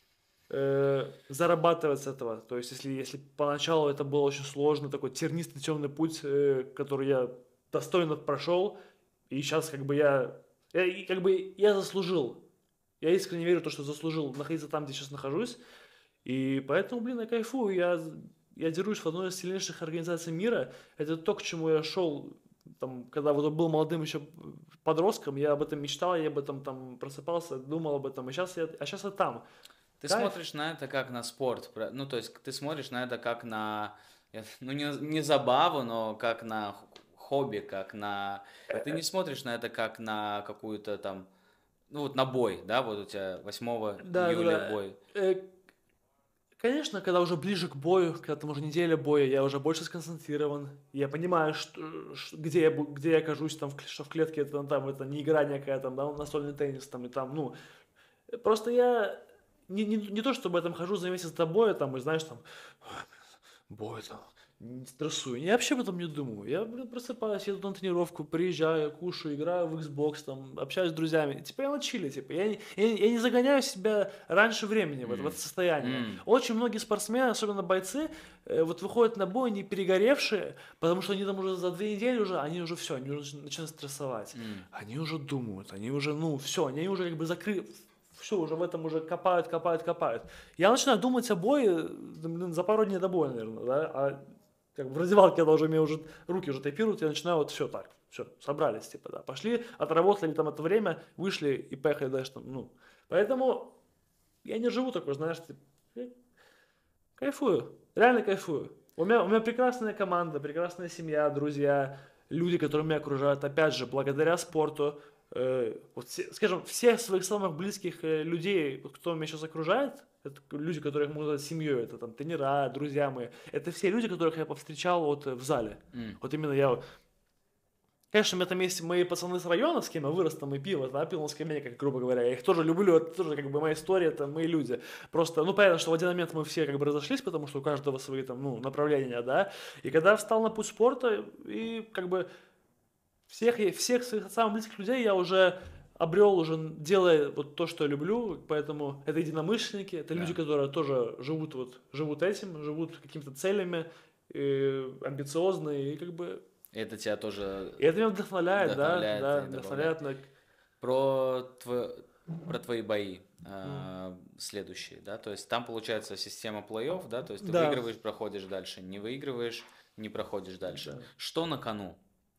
зарабатывать с этого. То есть, если поначалу это был очень сложный, такой тернистый, темный путь, который я достойно прошел, и сейчас как бы как бы я заслужил. Я искренне верю в то, что заслужил находиться там, где сейчас нахожусь. И поэтому, блин, я кайфую. Я дерусь в одной из сильнейших организаций мира. Это то, к чему я шел, там, когда вот был молодым еще подростком, я об этом мечтал, я об этом там просыпался, думал об этом, а сейчас я там. Ты Кайф. смотришь на это как на спорт, ну, то есть ты смотришь на это как на, ну, не забаву, но как на хобби, как на... Ты не смотришь на это как на какую-то там, ну, вот на бой, да, вот у тебя 8 Да, да, июля да. бой. Конечно, когда уже ближе к бою, когда там уже неделя боя, я уже больше сконцентрирован. Я понимаю, где я окажусь, там, что в клетке это, там, это не игра некая, там, да, настольный теннис, там, и там, ну, просто я не то, чтобы я там хожу за месяц до боя, там, и знаешь, там, бой там, не стрессую. Я вообще об этом не думаю. Я, блин, просыпаюсь, еду на тренировку, приезжаю, кушаю, играю в Xbox, там, общаюсь с друзьями. Типа я на чиле, типа. Я не загоняю себя раньше времени в это М, состояние. м. Очень многие спортсмены, особенно бойцы, вот выходят на бой не перегоревшие, потому что они там уже за 2 недели уже, они уже все, они уже начинают стрессовать. М. Они уже думают, они уже, ну, все, они уже как бы закрыли, все, уже в этом уже копают. Я начинаю думать о бое, блин, за пару дней до боя, наверное, да, а как бы в раздевалке я уже, мне уже руки уже тайпируют, я начинаю вот все так, все, собрались, типа, да, пошли, отработали там это время, вышли и поехали дальше там, ну. Поэтому я не живу такой, знаешь, типа, я кайфую, реально кайфую. У меня прекрасная команда, прекрасная семья, друзья, люди, которые меня окружают. Опять же, благодаря спорту. Вот скажем, всех своих самых близких людей, вот кто меня сейчас окружает, это люди, которых мы называем семьей, это там тренера, друзья мои, это все люди, которых я повстречал вот в зале. М, Вот именно я Конечно, у меня там есть мои пацаны с района, с кем я вырос, там и пиво, да, пил на скамейках, грубо говоря. Я их тоже люблю, это тоже как бы моя история, это мои люди. Просто, ну, понятно, что в один момент мы все как бы разошлись, потому что у каждого свои там, ну, направления, да. И когда я встал на путь спорта, и как бы всех своих самых близких людей я уже обрел, уже делая вот то, что я люблю, поэтому это единомышленники, это люди, да. которые тоже живут этим, живут какими-то целями, амбициозные, и как бы Это тебя тоже и это меня вдохновляет, да, вдохновляет да, и добавляет. вдохновляет на... Про, про твои бои М. следующие, да, то есть там получается система плей-офф, да, то есть ты Да, выигрываешь, проходишь дальше, не выигрываешь, не проходишь дальше. да. Что на кону?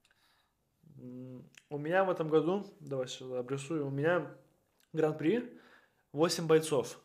У меня в этом году, давай сюда обрисую, у меня гран-при 8 бойцов.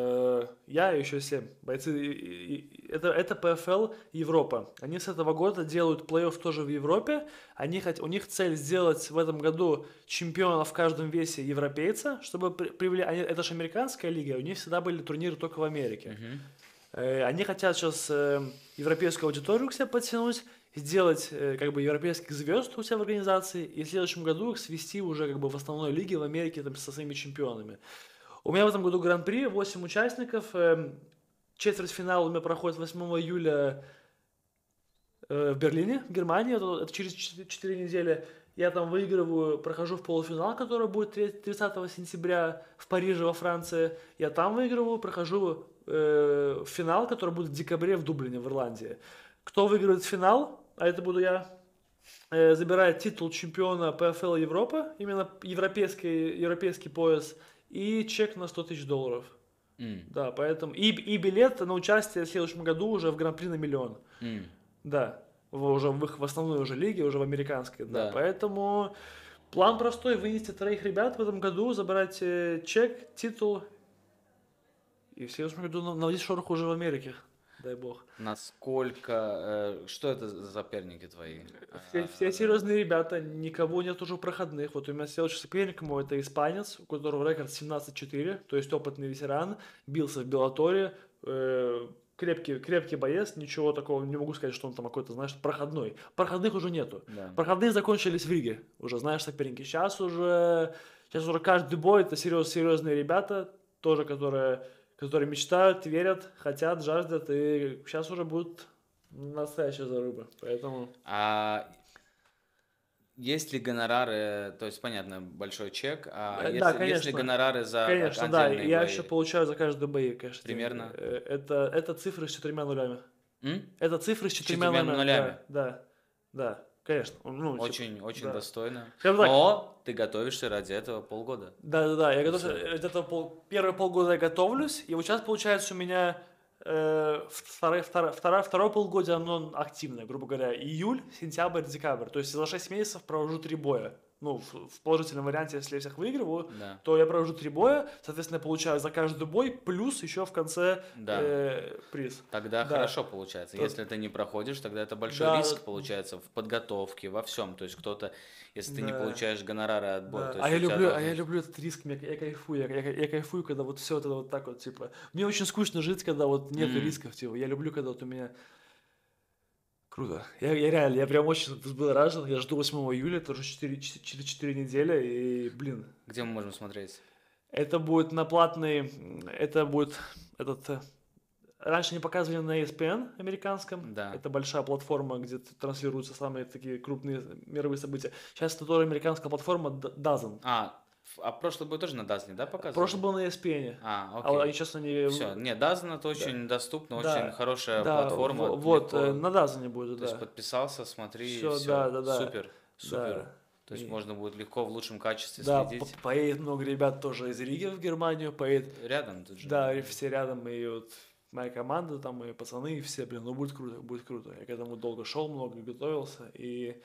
Я и еще 7 бойцы. Это ПФЛ Европа. Они с этого года делают плей-офф тоже в Европе. У них цель сделать в этом году чемпиона в каждом весе европейца, чтобы привлечь... Это же американская лига, у них всегда были турниры только в Америке. Мгм. Они хотят сейчас европейскую аудиторию к себе подтянуть, сделать как бы европейских звезд у себя в организации, и в следующем году их свести уже как бы в основной лиге в Америке там, со своими чемпионами. У меня в этом году гран-при, 8 участников, четвертьфинал у меня проходит 8 июля в Берлине, в Германии, это через 4 недели. Я там выигрываю, прохожу в полуфинал, который будет 30 сентября в Париже, во Франции. Я там выигрываю, прохожу финал, который будет в декабре в Дублине, в Ирландии. Кто выиграет финал, а это буду я, забирает титул чемпиона ПФЛ Европы, именно европейский пояс, и чек на 100 тысяч долларов. М, Да, поэтому... И билет на участие в следующем году уже в Гран-при на 1 000 000. м, Да, уже в основной уже лиге, уже в американской, да. да. Поэтому план простой: вынести 3 ребят в этом году, забрать чек, титул, и в следующем году наводить шорох уже в Америке, дай бог. Насколько, что это за соперники твои? Все серьезные ребята, никого нет уже проходных. Вот у меня следующий соперник мой, это испанец, у которого рекорд 17-4, то есть опытный ветеран, бился в Беллаторе, крепкий боец, ничего такого, не могу сказать, что он там какой-то, знаешь, проходной. Проходных уже нету. Да. Проходные закончились в Риге, уже, знаешь, соперники. Сейчас уже каждый бой это серьезные ребята, тоже, которые мечтают, верят, хотят, жаждут, и сейчас уже будут настоящие зарубы. Поэтому... А есть ли гонорары, то есть, понятно, большой чек, а Да, есть ли конечно. гонорары за Конечно, да. отдельные Я бои? еще получаю за каждый бой, конечно, деньги. Примерно? Это цифры с 4 нулями. М? Это цифры с 4 4 нулями. нулями. Да, конечно. Ну, типа, Очень, очень да. достойно. Скажем так, Но ты готовишься ради этого полгода. да. Я И готов, всё. где-то первые полгода я готовлюсь, и вот сейчас получается у меня второе полугодие, оно активное, грубо говоря, июль, сентябрь, декабрь. То есть за 6 месяцев провожу 3 боя. Ну, в положительном варианте, если я всех выигрываю, Да. то я провожу 3 боя, соответственно, я получаю за каждый бой, плюс еще в конце Да. приз. Тогда Да. хорошо получается. То- Если ты не проходишь, тогда это большой Да, риск получается в подготовке, во всем. То есть кто-то, если ты не да. получаешь гонорары от боя, Да. то А есть я у тебя люблю, должен... этот риск, я кайфую, я кайфую, когда вот все это вот так вот, типа, мне очень скучно жить, когда вот нет М. рисков, типа, я люблю, когда вот у меня круто. Я реально, я прям очень взбудоражен, я жду 8 июля, это уже через 4 недели, и, блин, Где мы можем смотреть? это будет на платный, это будет раньше не показывали на ESPN американском, Да. это большая платформа, где транслируются самые такие крупные мировые события. Сейчас это тоже американская платформа DAZN. А прошлый бой тоже на Дазне, да, показывали? Прошлый был на ESPN. А, А вот они окей. сейчас они... Все. Нет, Дазн это очень доступно, Да, очень хорошая да, платформа. вот, легко. на DAZN будет, То есть да. подписался, смотри, Все, все. да. Супер, супер. Да. То есть И- можно будет легко в лучшем качестве Да, следить. поедет много ребят тоже из Риги в Германию, поедет. Рядом тут же. Да, и все рядом, и вот моя команда, там, и пацаны, и все, блин, ну будет круто, будет круто. Я к этому долго шел, много готовился, и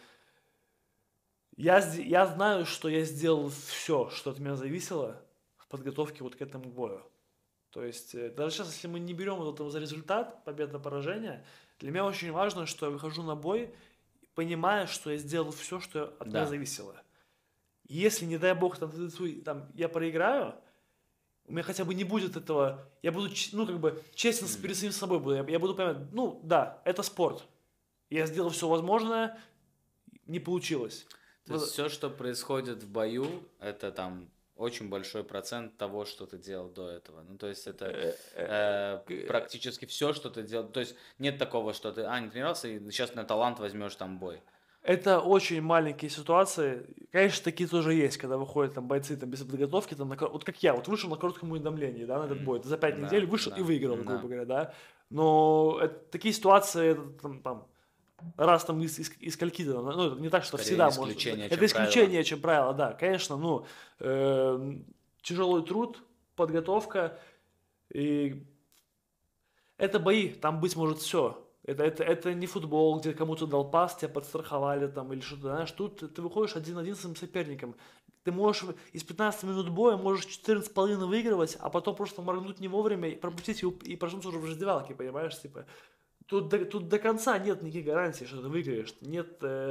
я знаю, что я сделал все, что от меня зависело в подготовке вот к этому бою. То есть, даже сейчас, если мы не берем вот этого за результат, победа-поражение, Для меня очень важно, что я выхожу на бой, понимая, что я сделал все, что от меня Да. зависело. Если, не дай бог, там, я проиграю, у меня хотя бы не будет этого, я буду, ну, как бы, честен перед самим собой буду, я буду понимать, ну, да, это спорт. Я сделал все возможное, не получилось. То есть все, что происходит в бою, это там очень большой процент того, что ты делал до этого. Ну, то есть это практически все, что ты делал. То есть нет такого, что ты, не тренировался, и сейчас на талант возьмешь там бой. Это очень маленькие ситуации. Конечно, такие тоже есть, когда выходят там бойцы там, без подготовки, там, вот как я, вот вышел на коротком уведомлении, да, на этот бой, за 5 Да, недель вышел да, и выиграл, да. грубо говоря, да. Но такие ситуации, это, там, раз там из скольки-то, ну, это не так, что Скорее всегда может. исключение, Это чем исключение, чем правило, да. Конечно, ну, тяжелый труд, подготовка, и это бои, там быть может все. Это не футбол, где кому-то дал пас, тебя подстраховали там или что-то, знаешь. Тут ты выходишь один на один с своим соперником. Ты можешь из 15 минут боя можешь 14,5 выигрывать, а потом просто моргнуть не вовремя и пропустить и проснуться уже в раздевалке, понимаешь, типа. Тут до конца нет никаких гарантий, что ты выиграешь. Нет,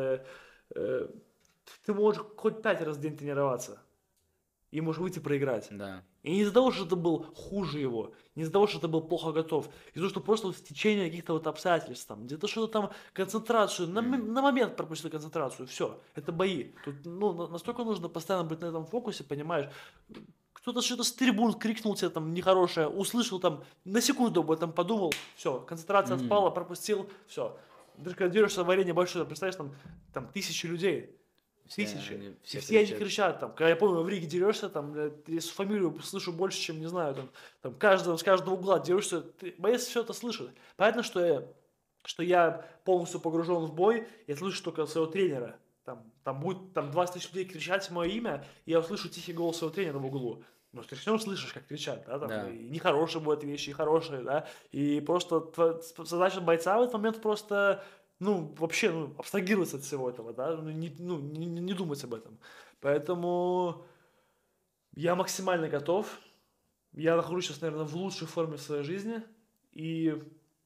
ты можешь хоть 5 раз в день тренироваться и можешь выйти проиграть. Да. И не из-за того, что ты был хуже его, не из-за того, что ты был плохо готов, из-за того, что просто вот в течение каких-то вот обстоятельств, там, где-то что-то там, концентрацию, на момент пропустил концентрацию, все, это бои. Тут, ну, настолько нужно постоянно быть на этом фокусе, понимаешь, кто-то что-то с трибун крикнул тебе там нехорошее, услышал там, на секунду об этом подумал, все, концентрация спала, пропустил, все. Ты когда дерешься в арене большой, представляешь, там тысячи людей, тысячи. Все И все они кричат. кричат, там, когда я помню, в Риге дерешься, там, я с фамилию слышу больше, чем, не знаю, там с каждого угла дерешься, боец все это слышит. Понятно, что я полностью погружен в бой, я слышу только своего тренера. Там будет там 20 тысяч людей кричать мое имя, и я услышу тихий голос своего тренера в углу. Но ты все равно слышишь, как кричат, да, там, Да. и нехорошие бывают вещи, и хорошие, да, и просто задача бойца в этот момент просто, ну, вообще, ну, абстрагироваться от всего этого, да, не думать об этом. Поэтому я максимально готов, я нахожусь сейчас, наверное, в лучшей форме в своей жизни, и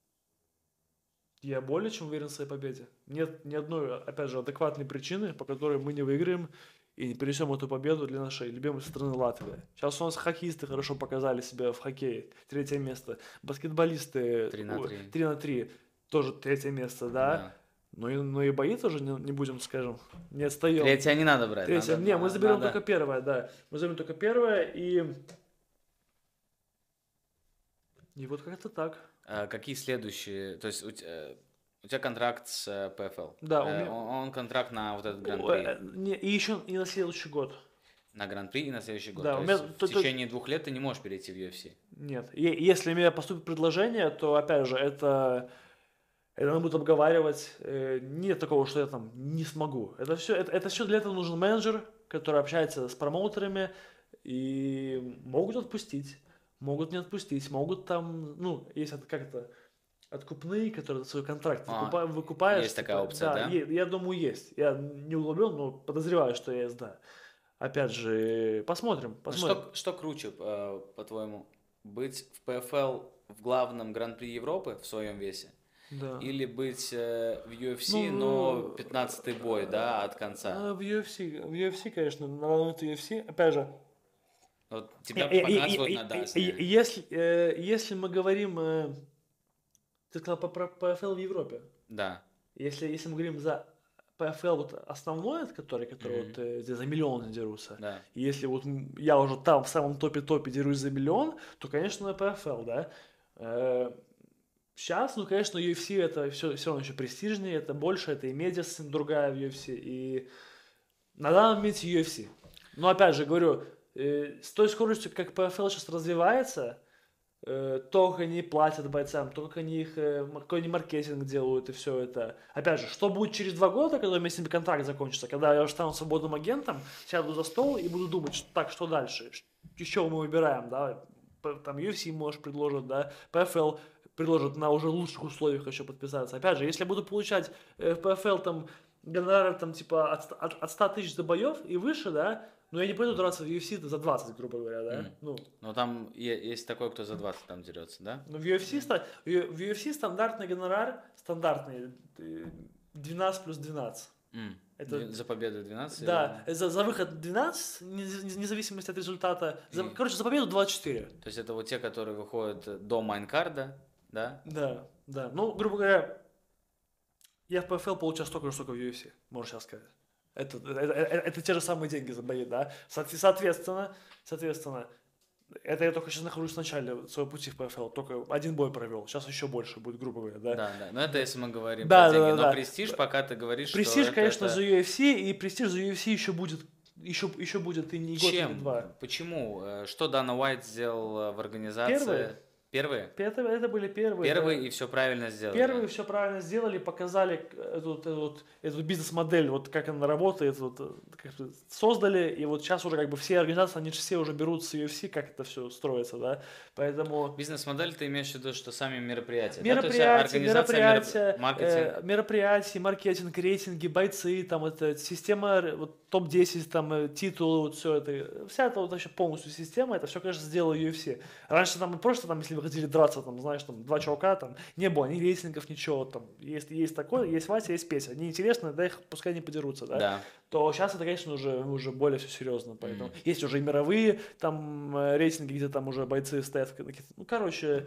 я более чем уверен в своей победе. Нет ни одной, опять же, адекватной причины, по которой мы не выиграем и не принесем эту победу для нашей любимой страны Латвии. Сейчас у нас хоккеисты хорошо показали себя в хоккее, 3 место. Баскетболисты 3 на 3. 3 на 3, тоже 3 место, да. Но и бои тоже не будем, скажем, не отстаем. Третье не надо брать. Мы заберем только первое, да. Мы заберем только первое, и вот как-то так. Какие следующие? То есть у тебя контракт с ПФЛ. Да, у меня... Он контракт на вот этот гран-при. И еще и на следующий год. На гран-при и на следующий год. Да, то у есть меня... в течение 2 лет ты не можешь перейти в UFC. Нет. Если мне поступит предложение, то, опять же, это надо будет обговаривать. Нет такого, что я там не смогу. Это все для этого нужен менеджер, который общается с промоутерами, и могут отпустить, могут не отпустить, могут там, ну, есть как-то откупные, которые свой контракт выкупаешь. Есть такая опция, да? Я думаю, есть. Я не углублен, но подозреваю, что есть, да. Опять же, посмотрим. Что круче, по-твоему, быть в ПФЛ в главном гран-при Европы в своем весе? Да. Или быть в UFC, но 15-й бой, да, от конца? В UFC, конечно, на волнует UFC. Опять же, Вот тебя показывают на Дасне. если мы говорим, ты сказал про ПФЛ в Европе. Да. Если мы говорим за ПФЛ вот основной, который вот где за миллион дерутся, Да. и если вот я уже там в самом топе дерусь за миллион, то, конечно, на ПФЛ, да. Сейчас, ну, конечно, UFC это все равно еще престижнее, это больше, это и медиа другая в UFC, и на данном моменте UFC. Но, опять же, говорю, с той скоростью, как ПФЛ сейчас развивается, то, как они платят бойцам, то, как они какой они маркетинг делают и все это. Опять же, что будет через 2 года, когда у меня с ними контракт закончится, когда я уже стану свободным агентом, сяду за стол и буду думать, что дальше, еще мы выбираем, да, там UFC, может, предложат, да, ПФЛ предложат на уже лучших условиях еще подписаться. Опять же, если я буду получать в ПФЛ там гонорары там типа от 100 тысяч за боев и выше, да, но я не пойду драться в UFC за 20, грубо говоря, да. Ну, Но там есть такой, кто за 20 там дерется, да? в UFC стандартный гонорар, стандартный 12 плюс 12. Это, За победу 12? да, за выход 12, вне зависимости от результата. Короче, за победу 24. То есть это вот те, которые выходят до майнкарда, да? Да, да. Ну, грубо говоря, я в ПФЛ получаю столько же, сколько в UFC, можно сейчас сказать. Это те же самые деньги за бои, да. Соответственно, это я только сейчас нахожусь в начале своего пути в ПФЛ, только один бой провел, сейчас еще больше будет, грубо говоря, да. Да, да, но это если мы говорим Да, про деньги, да, но да. престиж, пока ты говоришь, Престиж, что конечно, это... за UFC, и престиж за UFC еще будет и не год, и не Чем? два. Почему? Что Дана Уайт сделал в организации? Первые? Это были первые. Первые Да. и все правильно сделали. Первые все правильно сделали, показали эту бизнес-модель, вот как она работает, вот, как бы создали, и вот сейчас уже как бы все организации, они же все уже берут с UFC, как это все строится, да, поэтому... Бизнес-модель ты имеешь в виду, что сами мероприятия, да? Мероприятия, маркетинг. маркетинг, рейтинги, бойцы, там это система, вот топ-10, там титулы, вот все это, вся эта вот вообще полностью система, это все, конечно, сделала UFC. Раньше там просто, там, если вы хотели драться, там, знаешь, там, два чувака, там, не было ни рейтингов, ничего, там, есть такое, есть Вася, есть Петя, они интересны, да, их пускай не подерутся, да? Да. То сейчас это, конечно, уже более все серьезно, поэтому есть уже и мировые, там, рейтинги, где там уже бойцы стоят, ну, короче,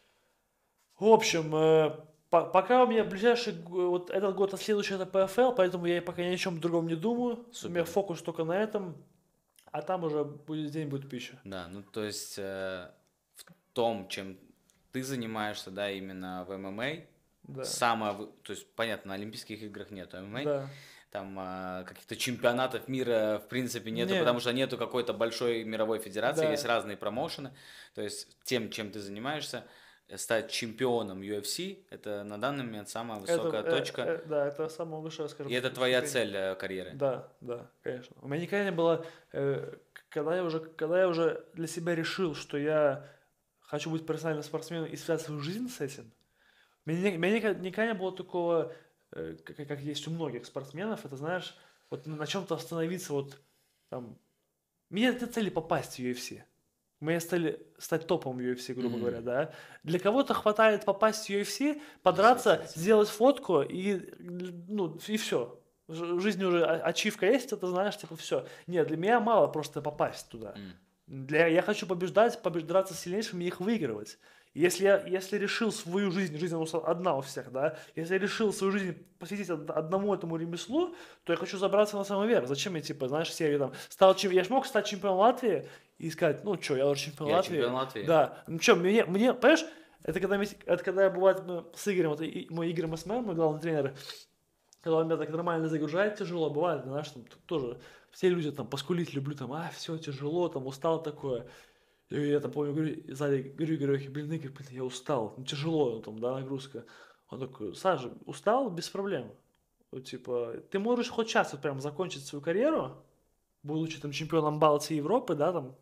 в общем, пока у меня ближайший, вот этот год, а следующий это ПФЛ, поэтому я пока ни о чем другом не думаю, Супер. у меня фокус только на этом, а там уже будет день, будет пища. Да, ну, то есть в том, чем ты занимаешься, да, именно в ММА, Да. то есть, понятно, на Олимпийских играх нету ММА, Да. там каких-то чемпионатов мира в принципе нету, Нет. потому что нету какой-то большой мировой федерации, Да. есть разные промоушены, то есть тем, чем ты занимаешься, стать чемпионом UFC, это на данный момент самая высокая точка, Да, это самая высшая, скажем. и это твоя цель карьеры. Да, да, конечно. У меня никогда не было, когда я уже для себя решил, что я хочу быть профессиональным спортсменом и связать свою жизнь с этим, у меня никогда не было такого, как есть у многих спортсменов, это, знаешь, вот на чем-то остановиться, вот там. У меня нет цели попасть в UFC. Мы стали стать топом в UFC, грубо говоря, да. Для кого-то хватает попасть в UFC, подраться, сделать фотку и, ну, и все. В жизни уже ачивка есть, это знаешь, типа все. Нет, для меня мало просто попасть туда. Я хочу драться с сильнейшими и их выигрывать. Если решил свою жизнь одна у всех, да, если я решил свою жизнь посвятить одному этому ремеслу, то я хочу забраться на самый верх. Зачем я, типа, знаешь, серию там, я же мог стать чемпионом Латвии и сказать, ну что, я уже чемпион Латвии. Чемпион Латвии. Да, ну что, мне, понимаешь, это когда бывает с Игорем, вот, мой Игорь МСМ, мой главный тренер, когда он меня так нормально загружает, тяжело бывает, знаешь, там тоже все люди там поскулить люблю, там, все тяжело, там, устал такое. И я там помню, говорю, блин, Игорь, я устал, ну, тяжело, там, да, нагрузка. Он такой, Саша, устал? Без проблем. Вот, типа, ты можешь хоть сейчас вот прям закончить свою карьеру, будучи там чемпионом Балтии и Европы, да, там,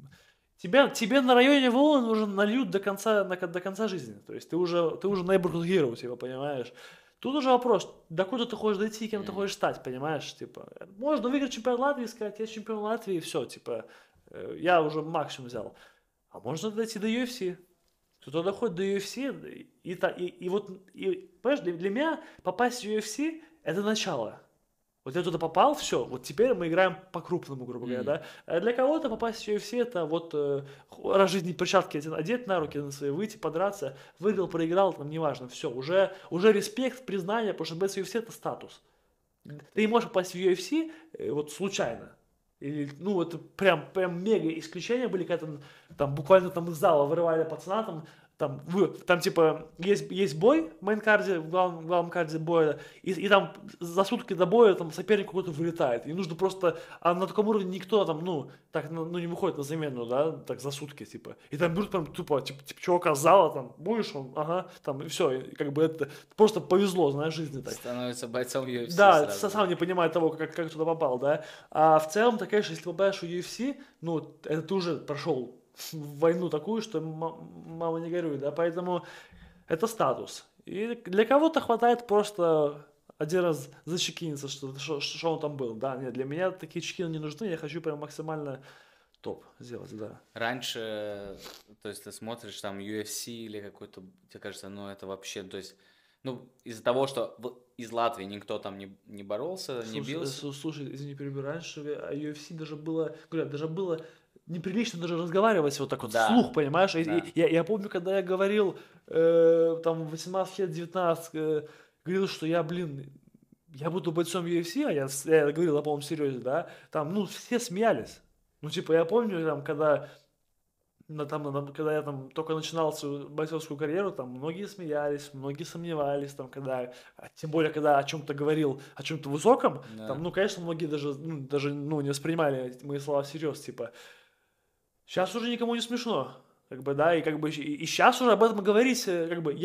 тебе на районе волн уже нальют до конца жизни. То есть ты уже neighborhood hero, типа, понимаешь? Тут уже вопрос, докуда ты хочешь дойти, кем ты хочешь стать, понимаешь? Типа, можно выиграть чемпионат Латвии и сказать, я чемпион Латвии, и все, типа, я уже максимум взял. А можно дойти до UFC. Кто-то доходит до UFC, понимаешь, для меня попасть в UFC – это начало. Вот я туда попал, все, вот теперь мы играем по-крупному, грубо говоря, да. А для кого-то попасть в UFC – это вот раз в жизни перчатки одеть на руки на свои, выйти, подраться, выиграл, проиграл, там, неважно, все, уже респект, признание, потому что быть в UFC – это статус. Ты не можешь попасть в UFC вот случайно. Или, ну, это прям мега исключения были, когда там буквально там из зала вырывали пацана, там типа есть бой в мейнкарде, в главном карде боя, и там за сутки до боя там соперник какой-то вылетает, и нужно просто, а на таком уровне никто там, не выходит на замену, да, так за сутки, типа, и там берут прям тупо, типа чувака с зала, там, будешь он, ага, там, и все, и как бы это просто повезло, знаешь, жизни так. Становится бойцом UFC Да, сразу. сам не понимает того, как туда попал, да, а в целом, так, конечно, если попадаешь в UFC, ну, это ты уже прошел войну такую, что мама не горюй, да, поэтому это статус. И для кого-то хватает просто один раз зачекиниться, что он там был. Да, нет, для меня такие чекины не нужны, я хочу прям максимально топ сделать, да. Раньше, то есть ты смотришь там UFC или какой-то, тебе кажется, ну это вообще, то есть, ну из-за того, что из Латвии никто там не боролся, не бился. Слушай, извини, перебью, раньше о UFC даже было, говорят, даже было неприлично даже разговаривать вот так вот вслух, Да, понимаешь? да. Я помню, когда я говорил, там, 18 лет, 19, говорил, что я, блин, я буду бойцом UFC, я говорил на полном серьезе, да, там, ну, все смеялись. Ну, типа, я помню, там, когда когда я там только начинал свою бойцовскую карьеру, там многие смеялись, многие сомневались, там, тем более, когда о чем-то говорил, о чем-то высоком, там, Да. ну, конечно, многие даже, не воспринимали мои слова всерьез, типа, сейчас уже никому не смешно, как бы, да, и как бы, и сейчас уже об этом говорить, как бы,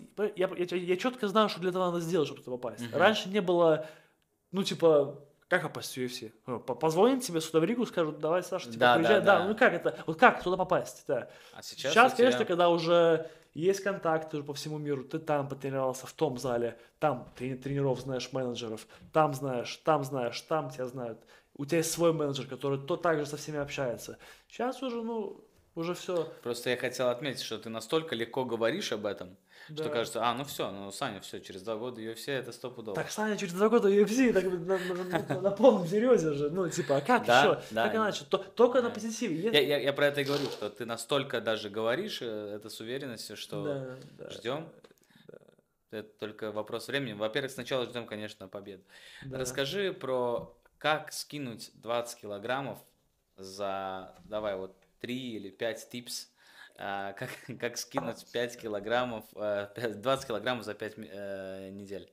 я четко знаю, что для этого надо сделать, чтобы туда попасть. Мгм. Раньше не было, ну, типа, как попасть в UFC? Ну, позвонят тебе сюда в Ригу, скажут, давай, Саша, типа, Да, да, приезжай. Да, ну да. как это? Вот как туда попасть? Да. А сейчас у Сейчас, конечно, тебя, когда уже есть контакты уже по всему миру, ты там потренировался, в том зале, там ты тренеров знаешь, менеджеров, там знаешь, там тебя знают. У тебя есть свой менеджер, который то также со всеми общается. Сейчас уже, ну, уже все, просто я хотел отметить, что ты настолько легко говоришь об этом, что да. кажется, ну все, ну Саня, все, через 2 года UFC это стопудово. Так, Саня, через 2 года UFC, так, на полном серьезе же. Ну, типа, а как еще? Да, Как да, иначе? Только на да. позитиве. Я про это и говорю, что ты настолько даже говоришь это с уверенностью, что Да, да, ждем. Это только вопрос времени. Во-первых, сначала ждем, конечно, победы. да. Расскажи про как скинуть 20 килограммов за, давай, вот 3 или 5 типс, как скинуть 5 килограммов, 20 килограммов за 5 недель.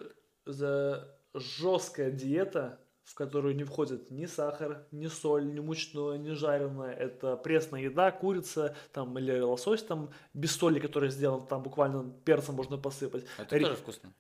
За жесткая диета, в которую не входит ни сахар, ни соль, ни мучное, ни жареное. Это пресная еда, курица там, или лосось там без соли, который сделан там буквально перцем можно посыпать. Это тоже вкусно.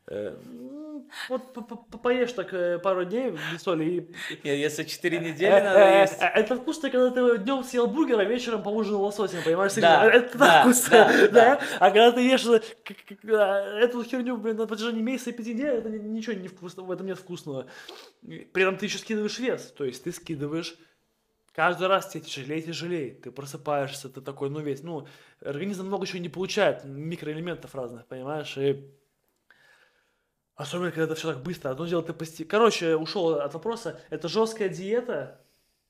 Вот поешь так пару дней без соли и Если 4 недели надо есть. это вкусно, когда ты днем съел бургер, а вечером поужинал лососем, понимаешь? Да, Это так да, вкусно, да, да? да. А когда ты ешь эту херню, блин, на протяжении месяца и 5 дней, это ничего не вкусно, в этом нет вкусного. При этом ты еще скидываешь вес, то есть ты скидываешь каждый раз тебе тяжелее и тяжелее. Ты просыпаешься, ты такой, ну весь, ну, организм много чего не получает, микроэлементов разных, понимаешь? И особенно, когда это все так быстро. Одно дело ты Короче, ушел от вопроса. Это жесткая диета,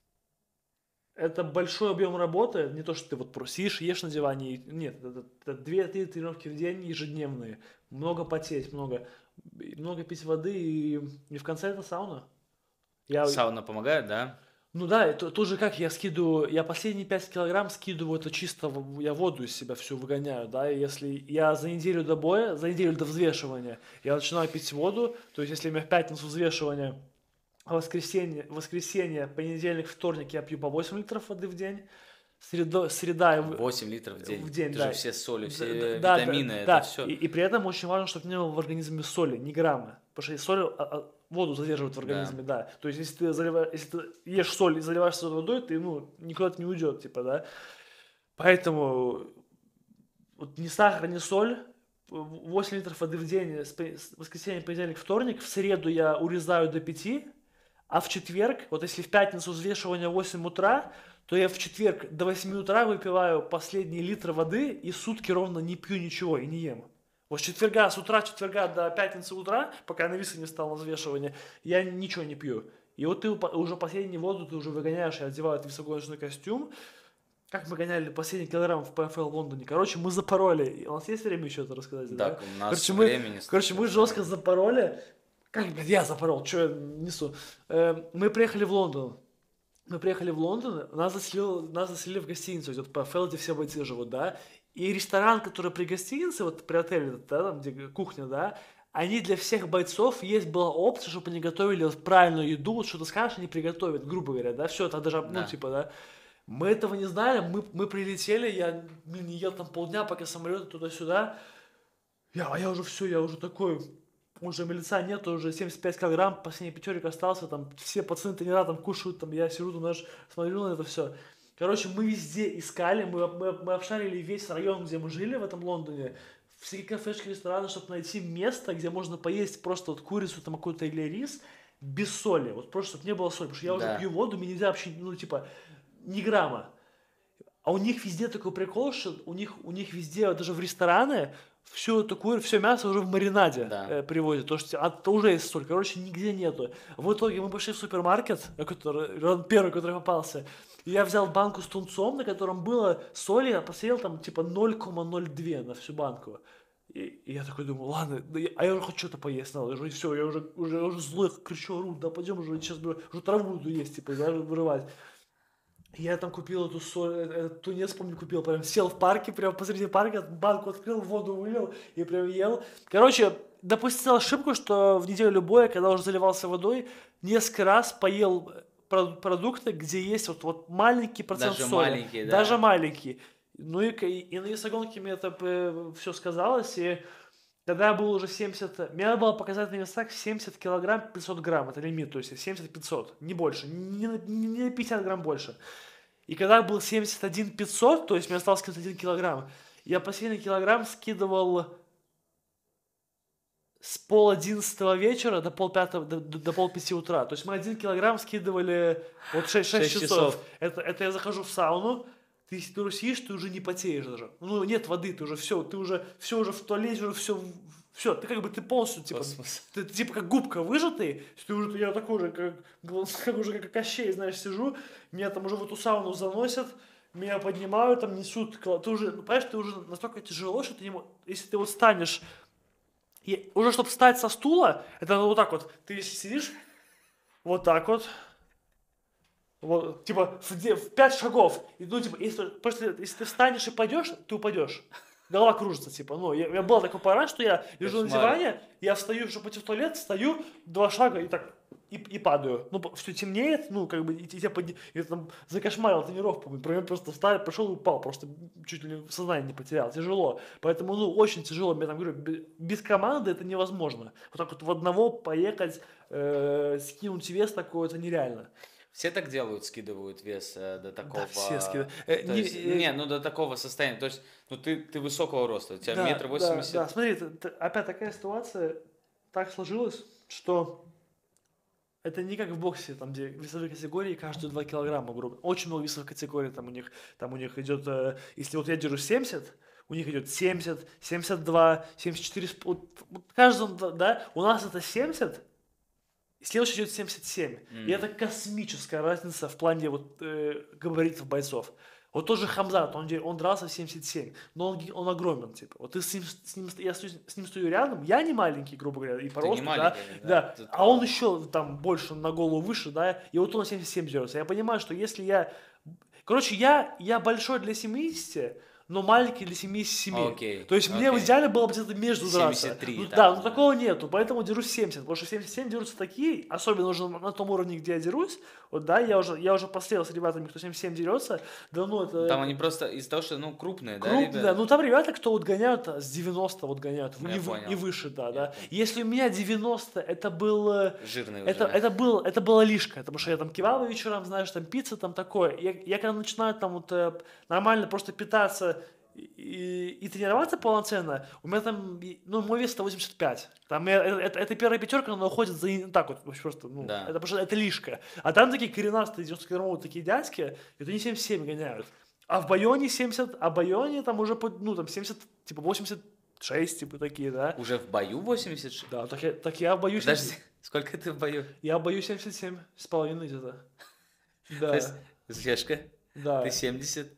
это большой объем работы, не то, что ты вот просишь, ешь на диване. Нет, это 2-3 тренировки в день ежедневные. Много потеть, много пить воды и в конце это сауна. Я, Сауна помогает, да? ну да, это тоже как я скидываю, я последние 5 килограмм скидываю, это чисто я воду из себя всю выгоняю, да, и если я за неделю до боя, за неделю до взвешивания, я начинаю пить воду, то есть если у меня в пятницу взвешивание, а воскресенье, понедельник, вторник я пью по 8 литров воды в день, среда 8 литров в в день. день, Ты же да. все соли, все Да, витамины, это да. все. И при этом очень важно, чтобы не было в организме соли, ни грамма. Потому что соль воду задерживает в Да. организме, да. То есть, если ты ешь соль и заливаешься водой, ты, ну, никуда не уйдет, типа, да. Поэтому вот ни сахар, ни соль, 8 литров воды в день, с воскресенья, понедельник, вторник. В среду я урезаю до 5, а в четверг, вот если в пятницу взвешивание в 8 утра, то я в четверг до 8 утра выпиваю последние литры воды и сутки ровно не пью ничего и не ем. Вот с утра четверга до пятницы утра, пока я на весы не стал на взвешивание, я ничего не пью. И вот ты уже последнюю воду ты уже выгоняешь, я одеваю высокогоночный костюм. Как мы гоняли последний килограмм в ПФЛ в Лондоне. Короче, мы запороли. У нас есть время еще это рассказать, да? Так, у нас Короче, времени мы столько. жестко запороли. Как, блядь, я запорол, что я несу? Мы приехали в Лондон. Нас заселили в гостиницу, идет ПФЛ, где все бойцы живут, да? И ресторан, который при гостинице, вот при отеле, да, там, где кухня, да, они для всех бойцов была опция, чтобы они готовили вот правильную еду, вот что ты скажешь, они приготовят, грубо говоря, да, все, это даже, ну, Да. типа, да. Мы этого не знали, мы прилетели, я не ел там полдня, пока самолет туда-сюда. Я уже все, я уже такой, уже милица нету, уже 75 килограмм, последний пятерик остался, там все пацаны тренера там кушают, там я сижу, там, смотрю на это все. Короче, мы везде искали, мы обшарили весь район, где мы жили в этом Лондоне, все кафешки, рестораны, чтобы найти место, где можно поесть просто вот курицу там какой-то или рис без соли. Вот просто, чтобы не было соли. Потому что я уже пью Да, воду, мне нельзя вообще, ну, типа, ни грамма. А у них везде такой прикол, что у них везде, вот даже в рестораны, всю такую, все мясо уже в маринаде да. привозят, то что уже есть соль, короче, нигде нету. В итоге мы пошли в супермаркет, первый, который попался, и я взял банку с тунцом, на котором было соли, я посмотрел там типа 0,02 на всю банку. И я такой думаю, ладно, а я уже хочу что-то поесть надо, уже все, я уже злой кричу, ору, да пойдем уже, сейчас уже траву буду есть, типа, да, вырывать. Я там купил эту соль, этот тунец, помню, купил, прям сел в парке, прям посреди парка, банку открыл, воду вылил и прям ел. Короче, допустил ошибку, что в неделю боя, когда уже заливался водой, несколько раз поел продукты, где есть вот маленький процент Даже соли. маленькие, Даже да. маленький. Ну и на весогонке мне это все сказалось, и когда я был уже 70, мне надо было показать на весах 70 килограмм 500 грамм, это лимит, то есть 70-500, не больше, не на 50 грамм больше. И когда был 71 500, то есть мне осталось 1 килограмм, я последний килограмм скидывал с 10:30 вечера до полпятого, до полпяти утра. То есть мы 1 килограмм скидывали вот 6 6 часов. часов. Это я захожу в сауну, ты уже сидишь, ты уже не потеешь даже. Ну, нет воды, ты уже все уже в туалете, уже все, ты как бы ты полностью, типа, Космос. ты типа как губка выжатый, ты уже, я такой же, как Кощей, знаешь, сижу, меня там уже в эту сауну заносят, меня поднимают, там несут, ты уже, ну, понимаешь, ты уже настолько тяжело, что ты не можешь, если ты вот станешь и уже чтобы встать со стула, это надо вот так вот. Ты если сидишь, вот так вот типа в 5 шагов. И, ну, типа, если ты встанешь и пойдешь, ты упадешь. Голова кружится, типа, ну, я была такой пора, что я лежу на Кошмар. диване, я встаю, чтобы пойти в туалет, встаю, 2 шага и так, и падаю. Ну, все темнеет, ну, как бы, и тебя я там закошмарил тренировку, например, просто встал, пошел и упал, просто чуть ли сознание не потерял, тяжело. Поэтому, ну, очень тяжело, я там говорю, без команды это невозможно. Вот так вот в одного поехать, скинуть вес такой, это нереально. Все так делают, скидывают вес до Да, все такого, то есть, скидывают. не, ну до такого состояния, то есть, ну ты высокого роста, у тебя метр Да, да, да. восемьдесят, Смотри, опять такая ситуация, так сложилось, что это не как в боксе, там, где весовые категории каждые 2 килограмма, грубо. Очень много весовых категорий, там у них идет, если вот я держу 70, у них идет 70, 72, 74, вот в каждом, да, у нас это 70, и следующий идет 77. И это космическая разница в плане вот габаритов бойцов. Вот тот же Хамзат, он дрался в 77, но он огромен, типа. Вот ты я с ним стою рядом, я не маленький, грубо говоря, и по ты не росту, да, маленький, да, Тут, а он еще там больше на голову выше, да, и вот он на 77 дерется. Я понимаю, что если короче, я большой для 70, но маленький для 77. окей, То есть мне в окей, идеале было бы где-то между драться. 73 Ну там, да, но да. такого нету, поэтому держусь 70, потому что 77 дерутся такие, особенно уже на том уровне, где я дерусь, вот да, я уже посмотрел с ребятами, кто 77 дерется, да ну Там это они просто из-за того, что, ну, крупные, да, крупно, да, ребята? ну там ребята, кто вот гоняют с 90, вот гоняют, Я и понял, выше, да, я да. понял. Если у меня 90, это был Жирные это, уже. это была лишка, потому что я там кебабы вечером, знаешь, там пицца, там такое. Я когда начинаю там вот нормально просто питаться и тренироваться полноценно, у меня там, ну, мой вес 185. Там это первая пятерка, она уходит так вот, вообще просто, ну, Да. это потому что это лишка. А там такие коренастые 90-килограммовые такие дядьки, и вот они 77 гоняют. А в Байоне 70, а в Байоне там уже, ну, там 70, типа 86, типа такие, да. Уже в бою 86? Да, так я в бою Подожди, сколько ты в бою? я боюсь 77 с половиной где-то. То есть, Да, Звешка, ты да. 70?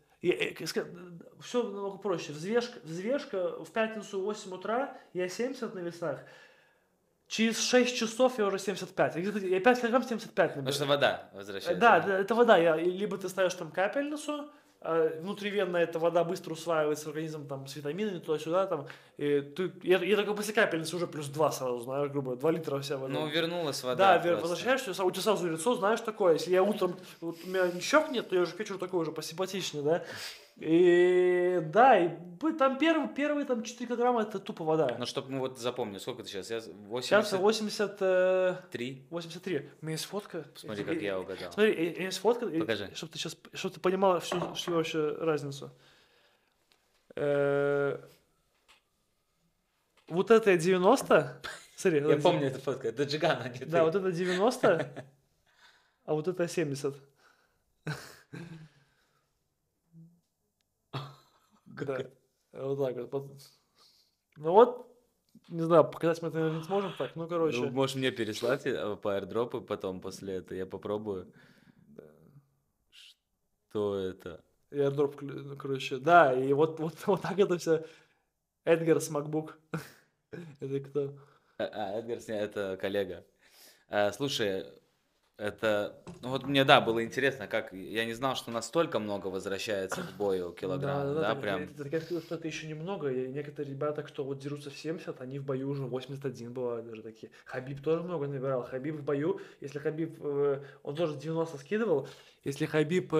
Все намного проще. Взвешка в пятницу в 8 утра, я 70 на весах. Через 6 часов я уже 75. Я 5 килограмм 75 Потому что наберу. вода возвращается. Да, это вода. Либо ты ставишь там капельницу, внутривенно эта вода быстро усваивается в организм там, с витаминами, туда-сюда. Там, я только после капельницы уже плюс 2 сразу, знаешь, грубо, 2 литра вся вода. Ну, вернулась Да, вода просто. возвращаешься, у тебя сразу лицо, знаешь, такое. Если я утром, вот у меня щек нет, то я уже к вечеру такой уже посимпатичнее, да. И да, там первые там 4 килограмма это тупо вода. Ну, чтобы мы вот запомнили, сколько ты сейчас? Я Сейчас 83? 83. У меня есть фотка. Посмотри, как я угадал. Смотри, у меня есть фотка, Покажи. чтобы ты понимала всю вообще разницу. вот это 90, смотри, Я помню эту фотку, это Джиган, а не да, ты. вот это 90, а вот это 70. Да, вот так вот. Ну вот, не знаю, показать мы это наверное, не сможем так, ну, Ну, короче. можешь мне переслать по аирдропу потом после этого, я попробую. Что это? AirDrop, короче, да, и вот так это все. Эдгар с MacBook. Это кто? Эдгар, это коллега. Слушай, это, ну вот мне, да, было интересно, как, я не знал, что настолько много возвращается к бою килограмм, да, Так, прям. так я скажу, что это еще немного. И некоторые ребята, кто вот дерутся в 70, они в бою уже 81 бывают даже такие. Хабиб тоже много набирал. Хабиб в бою, если Хабиб, он тоже 90 скидывал, если Хабиб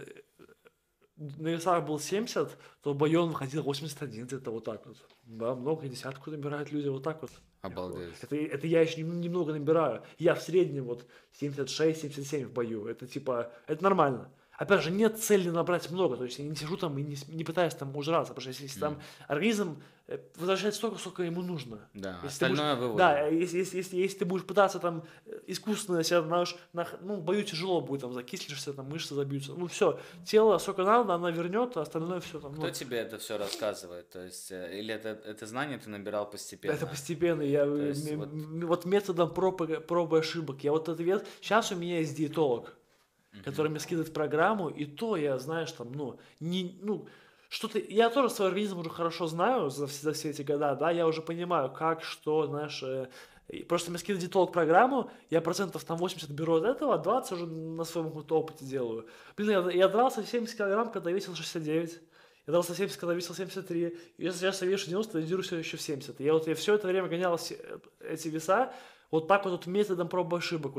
на весах был 70, то в бою он выходил 81, где-то вот так вот. Да, много, десятку набирают люди вот так вот. Обалдеть. Это я еще немного набираю. Я в среднем вот 76-77 в бою. Это типа, это нормально. Опять же, нет цели набрать много, то есть я не сижу там и не пытаюсь там ужраться, потому что если там организм возвращает столько, сколько ему нужно. Да, Если ты будешь- остальное выводим. Да, если ты будешь пытаться там искусственно себя, знаешь, ну, в бою тяжело будет, там, закислишься, там, мышцы забьются. Ну, все, тело, сколько надо, она вернет, а остальное все там, Кто ну, тебе это все рассказывает? То есть, или это знание ты набирал постепенно? это постепенно, я есть вот методом проб и ошибок. Я вот ответ. Сейчас у меня есть диетолог, который мне скидывает программу, и то я, знаешь, там, ну, что-то. Я тоже свой организм уже хорошо знаю за все эти года, да, я уже понимаю, как, что, знаешь. И просто мне скидывает диетолог программу, я процентов там 80 беру от этого, а 20 уже на своем каком-то опыте делаю. Блин, я дрался в 70 килограмм, когда весил 69. Я дрался в 70, когда весил 73. И если сейчас я вешу 90, я дерусь еще в 70. Я все это время гонял эти веса вот так вот методом проб и ошибок.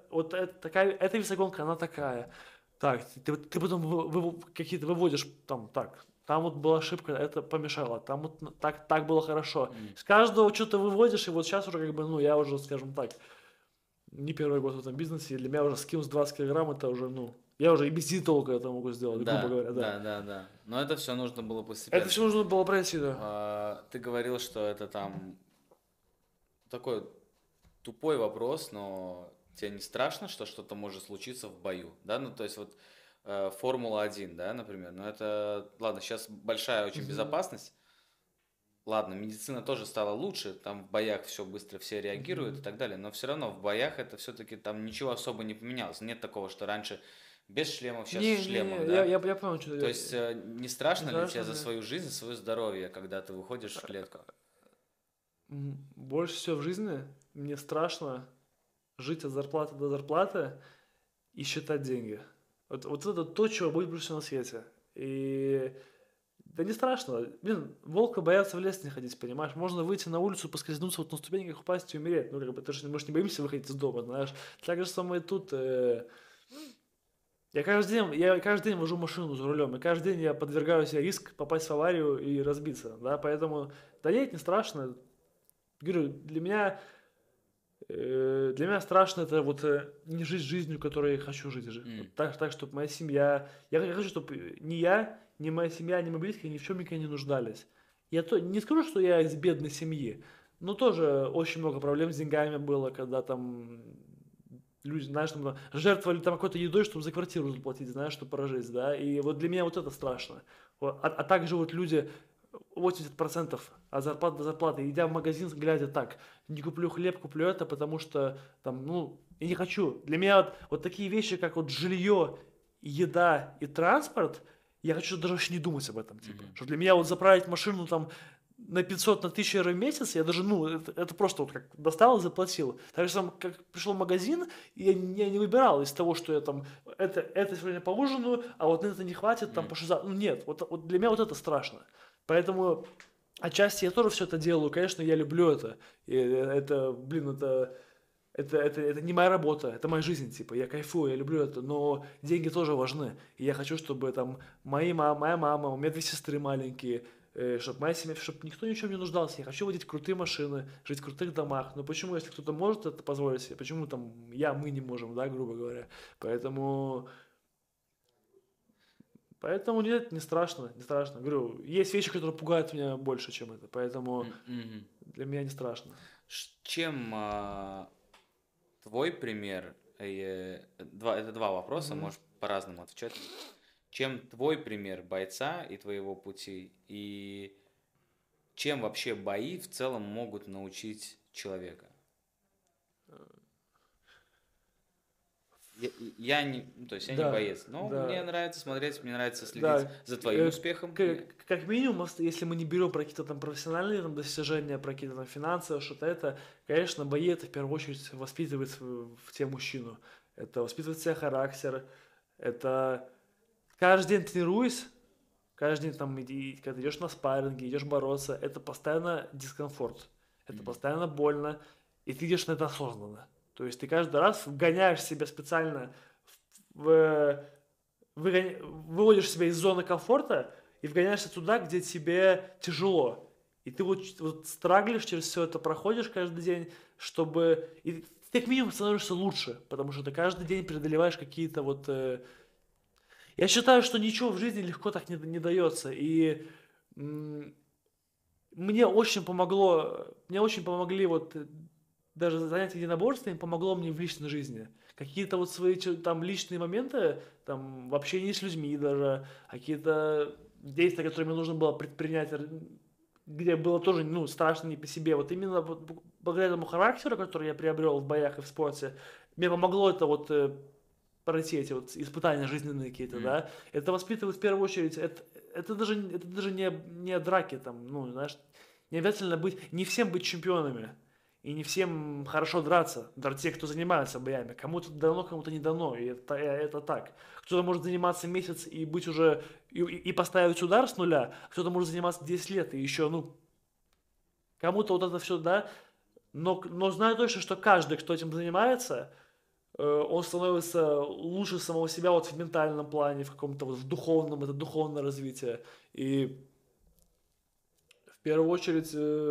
Эта весогонка, она такая. Так, ты потом какие-то выводишь там, так, там вот была ошибка, это помешало, там вот так было хорошо. С каждого что-то выводишь, и вот сейчас уже как бы, ну, я уже, скажем так, не первый год в этом бизнесе, и для меня уже скинуть 20 килограмм, это уже, ну, я уже и без диетолога это могу сделать, грубо говоря, да. Да. Но это все нужно было постепенно. Это все нужно было пройти, да. Ты говорил, что это там такой тупой вопрос, но тебе не страшно, что что-то может случиться в бою, да? Ну, то есть вот Формула-1, да, например, ну это, ладно, сейчас большая очень безопасность, ладно, медицина тоже стала лучше, там в боях все быстро все реагируют и так далее, но все равно в боях это все-таки там ничего особо не поменялось, нет такого, что раньше без шлемов, сейчас в шлемах, да? я понял, что То есть не страшно ли тебе за да. свою жизнь, за свое здоровье, когда ты выходишь в клетку? Больше всего в жизни мне страшно жить от зарплаты до зарплаты и считать деньги. Вот это то, чего будет больше всего на свете. И да не страшно. Блин, волка боятся в лес не ходить, понимаешь? Можно выйти на улицу, поскользнуться вот на ступеньках, упасть и умереть. Ну, как бы, мы же не боимся выходить из дома, знаешь. Так же самое и тут. Я каждый день вожу машину за рулем, и каждый день я подвергаю себе риск попасть в аварию и разбиться, да, поэтому, да нет, не страшно. Говорю, для меня страшно это вот не жить жизнью, которой я хочу жить. Вот так, чтобы моя семья... Я хочу, чтобы ни я, ни моя семья, ни мои близкие ни в чем никогда не нуждались. Я не скажу, что я из бедной семьи, но тоже очень много проблем с деньгами было, когда там люди, знаешь, там, жертвовали там какой-то едой, чтобы за квартиру заплатить, знаешь, чтобы прожить, да, и вот для меня вот это страшно. А также вот люди 80% от зарплаты до зарплаты, идя в магазин, глядя так, не куплю хлеб, куплю это, потому что там, ну, я не хочу. Для меня вот такие вещи, как вот жилье, еда и транспорт, я хочу даже вообще не думать об этом, типа. Что для меня вот заправить машину там на 500, на 1000 евро в месяц, я даже, ну, это просто вот как достал и заплатил. Так же, как пришел в магазин, и я не выбирал из того, что я там, это сегодня поужинаю, а вот на это не хватит, там, ну, нет, вот для меня вот это страшно. Поэтому отчасти я тоже все это делаю, конечно, я люблю это. И это, блин, это не моя работа, это моя жизнь, типа, я кайфую, я люблю это, но деньги тоже важны. И я хочу, чтобы там моя мама, у меня 2 сестры маленькие, чтобы моя семья, чтобы никто ни в чем не нуждался. Я хочу водить крутые машины, жить в крутых домах. Но почему, если кто-то может это позволить себе, почему там мы не можем, да, грубо говоря. Поэтому нет, не страшно, не страшно. Говорю, есть вещи, которые пугают меня больше, чем это. Поэтому, Для меня не страшно. Чем твой пример, это два вопроса, Мгм. можешь по-разному отвечать. Чем твой пример бойца и твоего пути, и чем вообще бои в целом могут научить человека? Я не, ну, то есть я не Да, боец, но мне да. нравится смотреть, мне нравится следить Да, за твоим успехом. как минимум, если мы не берем про какие-то там профессиональные там, достижения, про какие-то там финансовые, что-то это, конечно, бои это в первую очередь воспитывает в тебе мужчину. Это воспитывает в тебе характер, это каждый день тренируясь, каждый день там, когда идешь на спарринги, идешь бороться, это постоянно дискомфорт, это Мгм. постоянно больно, и ты идешь на это осознанно. То есть ты каждый раз вгоняешь себя специально в, выводишь себя из зоны комфорта и вгоняешься туда, где тебе тяжело. И ты вот страглишь, через все это проходишь каждый день, чтобы... И ты как минимум становишься лучше, потому что ты каждый день преодолеваешь какие-то вот... Я считаю, что ничего в жизни легко так не дается. И м, мне очень помогли вот даже занятия единоборствами помогло мне в личной жизни. Какие-то вот свои там личные моменты, там в общении с людьми даже, а какие-то действия, которые мне нужно было предпринять, где было тоже, ну, страшно не по себе. Вот именно вот благодаря этому характеру, который я приобрел в боях и в спорте, мне помогло это вот пройти эти вот испытания жизненные какие-то, М. да. Это воспитывает в первую очередь, это даже не драки там, ну, знаешь, не обязательно быть, не всем быть чемпионами. И не всем хорошо драться, даже те, кто занимается боями. Кому-то дано, кому-то не дано, и это так. Кто-то может заниматься месяц и быть уже, и поставить удар с нуля, кто-то может заниматься 10 лет, и еще, ну, кому-то вот это все, да. Но знаю точно, что каждый, кто этим занимается, он становится лучше самого себя вот в ментальном плане, в каком-то вот в духовном, это духовное развитие. И в первую очередь,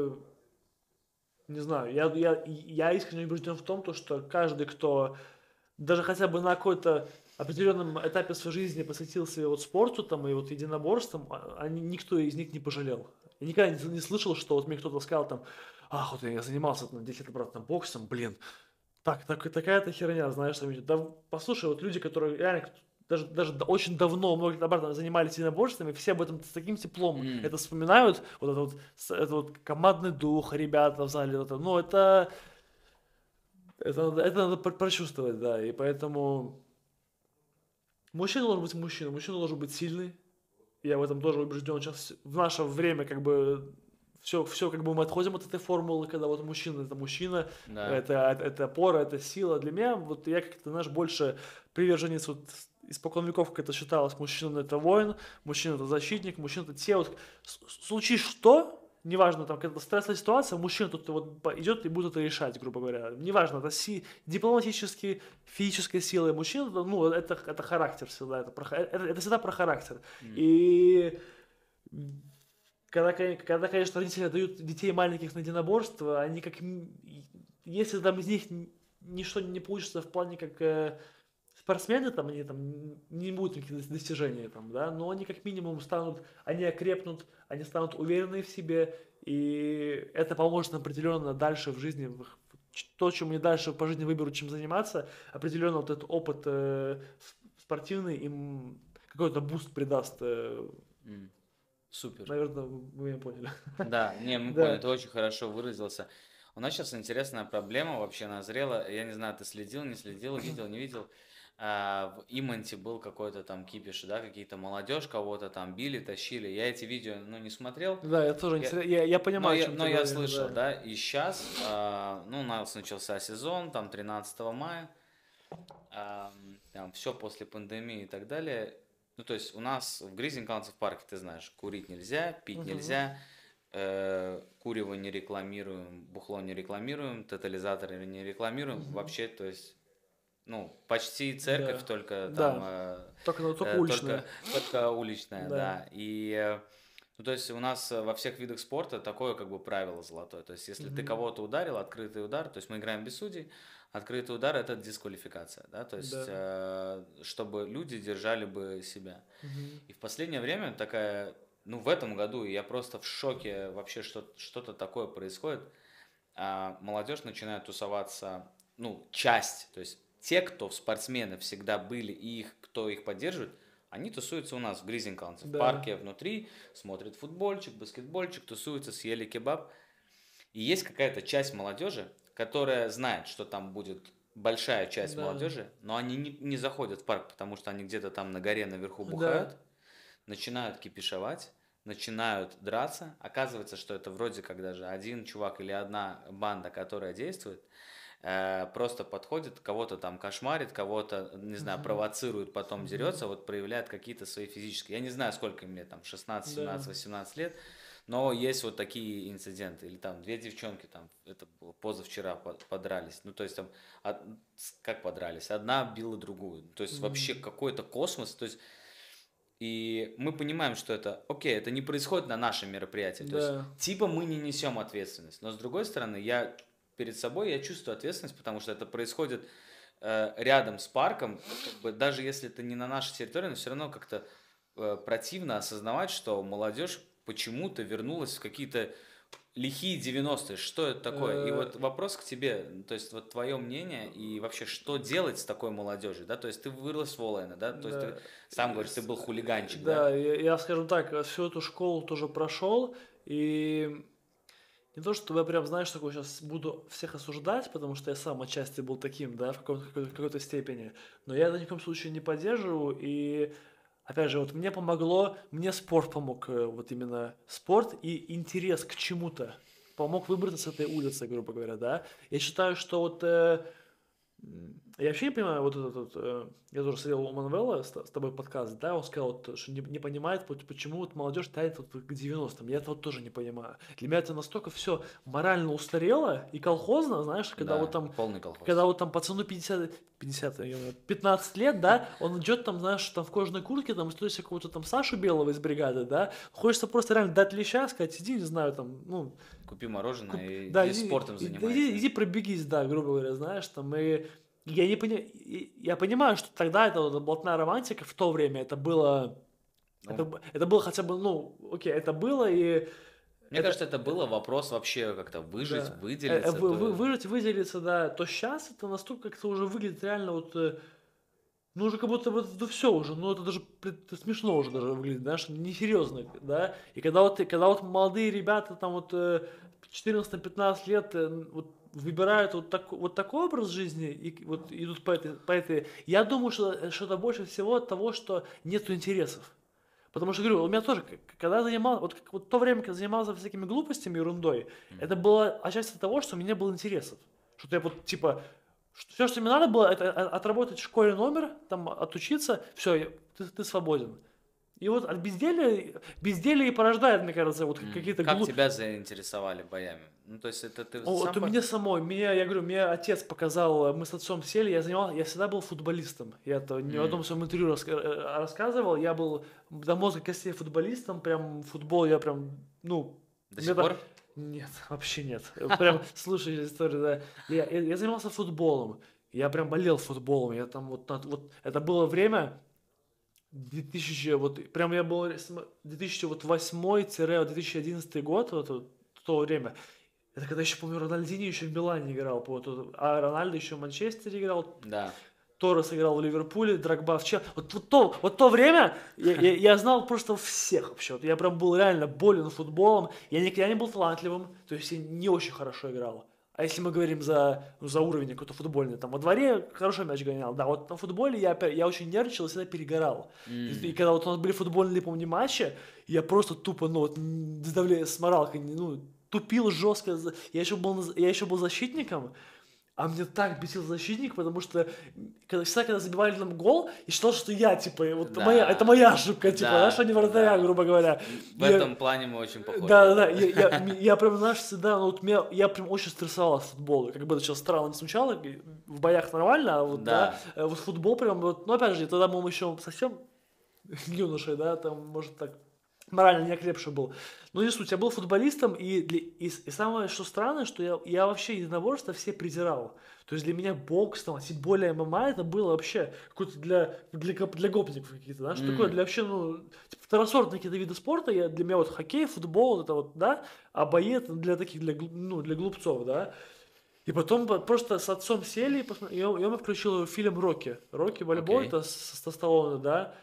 не знаю, я искренне убежден в том, то, что каждый, кто даже хотя бы на какой-то определенном этапе своей жизни посвятил себе вот спорту там и вот единоборствам, никто из них не пожалел. Я никогда не слышал, что вот мне кто-то сказал там, ах, вот я занимался там 10 лет обратно боксом, блин, такая-то херня, знаешь, там, да, послушай, вот люди, которые реально даже очень давно, много лет обратно занимались единоборствами, все об этом с таким теплом М. это вспоминают, вот это вот, это вот командный дух, ребята в зале, вот это, ну, это надо прочувствовать, да, и поэтому мужчина должен быть мужчина должен быть сильный, я в этом тоже убежден. Сейчас в наше время как бы все как бы мы отходим от этой формулы, когда вот мужчина это мужчина, Да. это опора, это сила. Для меня вот я как-то, знаешь, больше приверженец вот испокон веков, как это считалось, мужчина это воин, мужчина это защитник, мужчина это те вот случись что, неважно, там какая-то стрессовая ситуация, мужчина тут вот идет и будет это решать, грубо говоря. Неважно, это дипломатически, физической силой мужчина, ну, это характер всегда, это всегда про характер. М. И когда, конечно, родители дают детей маленьких на единоборство, они если там из них ничто не получится в плане как спортсмены, там, они там не будут никаких достижений, там, да, но они как минимум они окрепнут, они станут уверенные в себе, и это поможет им определенно дальше в жизни, то, чем они дальше по жизни выберут, чем заниматься, определенно вот этот опыт спортивный им какой-то буст придаст. М. Супер. Наверное, вы меня поняли. Да, не, мы поняли, Да. ты очень хорошо выразился. У нас сейчас интересная проблема вообще назрела. Я не знаю, ты следил, не следил, видел, не видел. В Иманте был какой-то там кипиш, да, какие-то молодежь кого-то там били, тащили. Я эти видео, ну, не смотрел, Да, я тоже я- я но понимаю, о я, чем но ты я говоришь, слышал, да. да, и сейчас, ну, у нас начался сезон, там, 13 мая, там, все после пандемии и так далее. Ну, то есть у нас в Гризинг-Каунсов парке, ты знаешь, курить нельзя, пить Мгм. нельзя, курево не рекламируем, бухло не рекламируем, тотализаторы не рекламируем. Мгм. Вообще, то есть, ну, почти церковь, Да. только там, Да. Только уличная. только уличная, Да. да. И, ну, то есть у нас во всех видах спорта такое как бы правило золотое. То есть если ты Мгм. кого-то ударил, открытый удар, то есть мы играем без судей, открытый удар это дисквалификация, да, то есть Да. чтобы люди держали бы себя. Мгм. И в последнее время такая ну, в этом году я просто в шоке вообще, что-то такое происходит. Молодежь начинает тусоваться, ну, часть, то есть те, кто спортсмены всегда были и кто их поддерживает, они тусуются у нас в Гризинкаунте, в Да, парке внутри, смотрят футбольчик, баскетбольчик, тусуются, съели кебаб. И есть какая-то часть молодежи, которая знает, что там будет большая часть да, молодежи, но они не заходят в парк, потому что они где-то там на горе наверху да. бухают, начинают кипишевать, начинают драться. Оказывается, что это вроде как даже один чувак или одна банда, которая действует, просто подходит, кого-то там кошмарит, кого-то, не знаю, Мгм. провоцирует, потом Мгм. дерется, вот проявляет какие-то свои физические. Я не знаю, сколько им лет, там 16, Да. 17, 18 лет, но есть вот такие инциденты. Или там две девчонки, там, это было позавчера, подрались. Ну, то есть там, как подрались? Одна била другую. То есть вообще М, какой-то космос. То есть и мы понимаем, что это, окей, это не происходит на нашем мероприятии. То есть, Да. типа мы не несем ответственность. Но с другой стороны, я перед собой, я чувствую ответственность, потому что это происходит рядом с парком. Как бы, даже если это не на нашей территории, но все равно как-то противно осознавать, что молодежь почему-то вернулась в какие-то лихие 90-е. Что это такое? И Э, вот вопрос к тебе, то есть вот твое мнение и вообще, что делать с такой молодежью, да? То есть ты вырос в Волэна, да? То есть ты Да, сам говоришь, ты был хулиганчик, да? да, я, скажем так, всю эту школу тоже прошел, и не то, чтобы я прям, знаешь, такой сейчас буду всех осуждать, потому что я сам отчасти был таким, да, в какой-то степени, но я это ни в коем случае не поддерживаю, и опять же, вот мне помогло, мне спорт помог, вот именно спорт и интерес к чему-то помог выбраться с этой улицы, грубо говоря, да. Я считаю, что вот я вообще не понимаю, вот этот, вот, я тоже смотрел у Манвелла с тобой подкаст, да, он сказал, вот, что не понимает, вот, почему вот молодежь тянет вот к 90-м, я это вот тоже не понимаю. Для меня это настолько все морально устарело и колхозно, знаешь, Да, полный когда колхоз. вот там пацану 15 лет, да, он идет там, знаешь, там в кожаной куртке, там, стоит себе какого-то там Сашу Белого из бригады, да, хочется просто реально дать леща, сказать, иди, не знаю, там, ну, Купи мороженое и да, иди спортом иди, занимайся. иди пробегись, да, грубо говоря, знаешь, там, и я понимаю, что тогда это вот блатная романтика, в то время это было, Ну, это было хотя бы, ну, окей, это было, и мне это, кажется, это было вопрос вообще как-то выжить, да, выделиться. То... выжить, выделиться, да, то сейчас это настолько как-то уже выглядит реально вот, ну, уже как будто вот это все уже, ну, это даже это смешно уже даже выглядит, знаешь, несерьезно, да, и когда вот молодые ребята там вот 14-15 лет вот выбирают вот такой образ жизни и вот идут по этой, я думаю, что это больше всего от того, что нету интересов. Потому что, говорю, у меня тоже, когда я занимался, вот то время, когда занимался всякими глупостями, ерундой, это Мгм. было отчасти от того, что у меня не было интересов. Что я вот, типа, все, что мне надо было, это отработать в школе номер, там, отучиться, все, ты свободен. И вот от безделие и порождает, мне кажется, вот какие-то Как тебя заинтересовали боями? Ну, то есть это ты Вот сам... у меня самой, я говорю, мне отец показал, мы с отцом сели, я всегда был футболистом. Я это ни в одном М, своем интервью рассказывал, я был до мозга костей футболистом, прям футбол я прям, ну, До мне сих так, пор? нет, вообще нет. Прям, слушай историю, да. Я занимался футболом, я прям болел футболом, я там вот это было время 2000, вот, прям я был 2008-2011 год, вот в то время. Это когда еще, помню, Рональдини еще в Милане играл, а Рональдо еще в Манчестере играл, Да. Торрес играл в Ливерпуле, Дрогба в Челси. Вот то время я знал просто всех вообще. Вот я прям был реально болен футболом. Я никогда не был талантливым, то есть я не очень хорошо играл. А если мы говорим за уровень какой-то футбольный, там во дворе хорошо мяч гонял, да, вот на футболе я очень нервничал и всегда перегорал. И М, когда вот у нас были футбольные, помню, матчи, я просто тупо, ну, вот, с моралкой, ну, тупил жестко. Я еще был защитником, а мне так бесил защитник, потому что всегда, когда забивали нам гол, я считал, что я, типа, вот это Да. моя ошибка, типа, знаешь, Да, а не вратаря, да. грубо говоря. В этом плане мы очень похожи, Да-да-да, да. я прям, знаешь, всегда, ну, вот я прям очень стрессовал от футбола. Как бы это сейчас странно не звучало, в боях нормально, а вот, да, Да. вот футбол прям, вот, ну, опять же, тогда мы еще совсем юношей, да, там, может, так, морально неокрепший был. Но не суть, я был футболистом, и самое, что странное, что я вообще единоборства все презирал. То есть для меня бокс, там, тем более ММА, это было вообще какое-то для гопников какие-то, да, что такое для вообще, ну, типа, второсортные какие-то виды спорта, для меня вот хоккей, футбол, вот это вот, да, а бои это для таких, ну, для глупцов, да. И потом просто с отцом сели, и он включил фильм «Рокки». «Рокки Бальбоа», Окей. это со Сталлоне, да.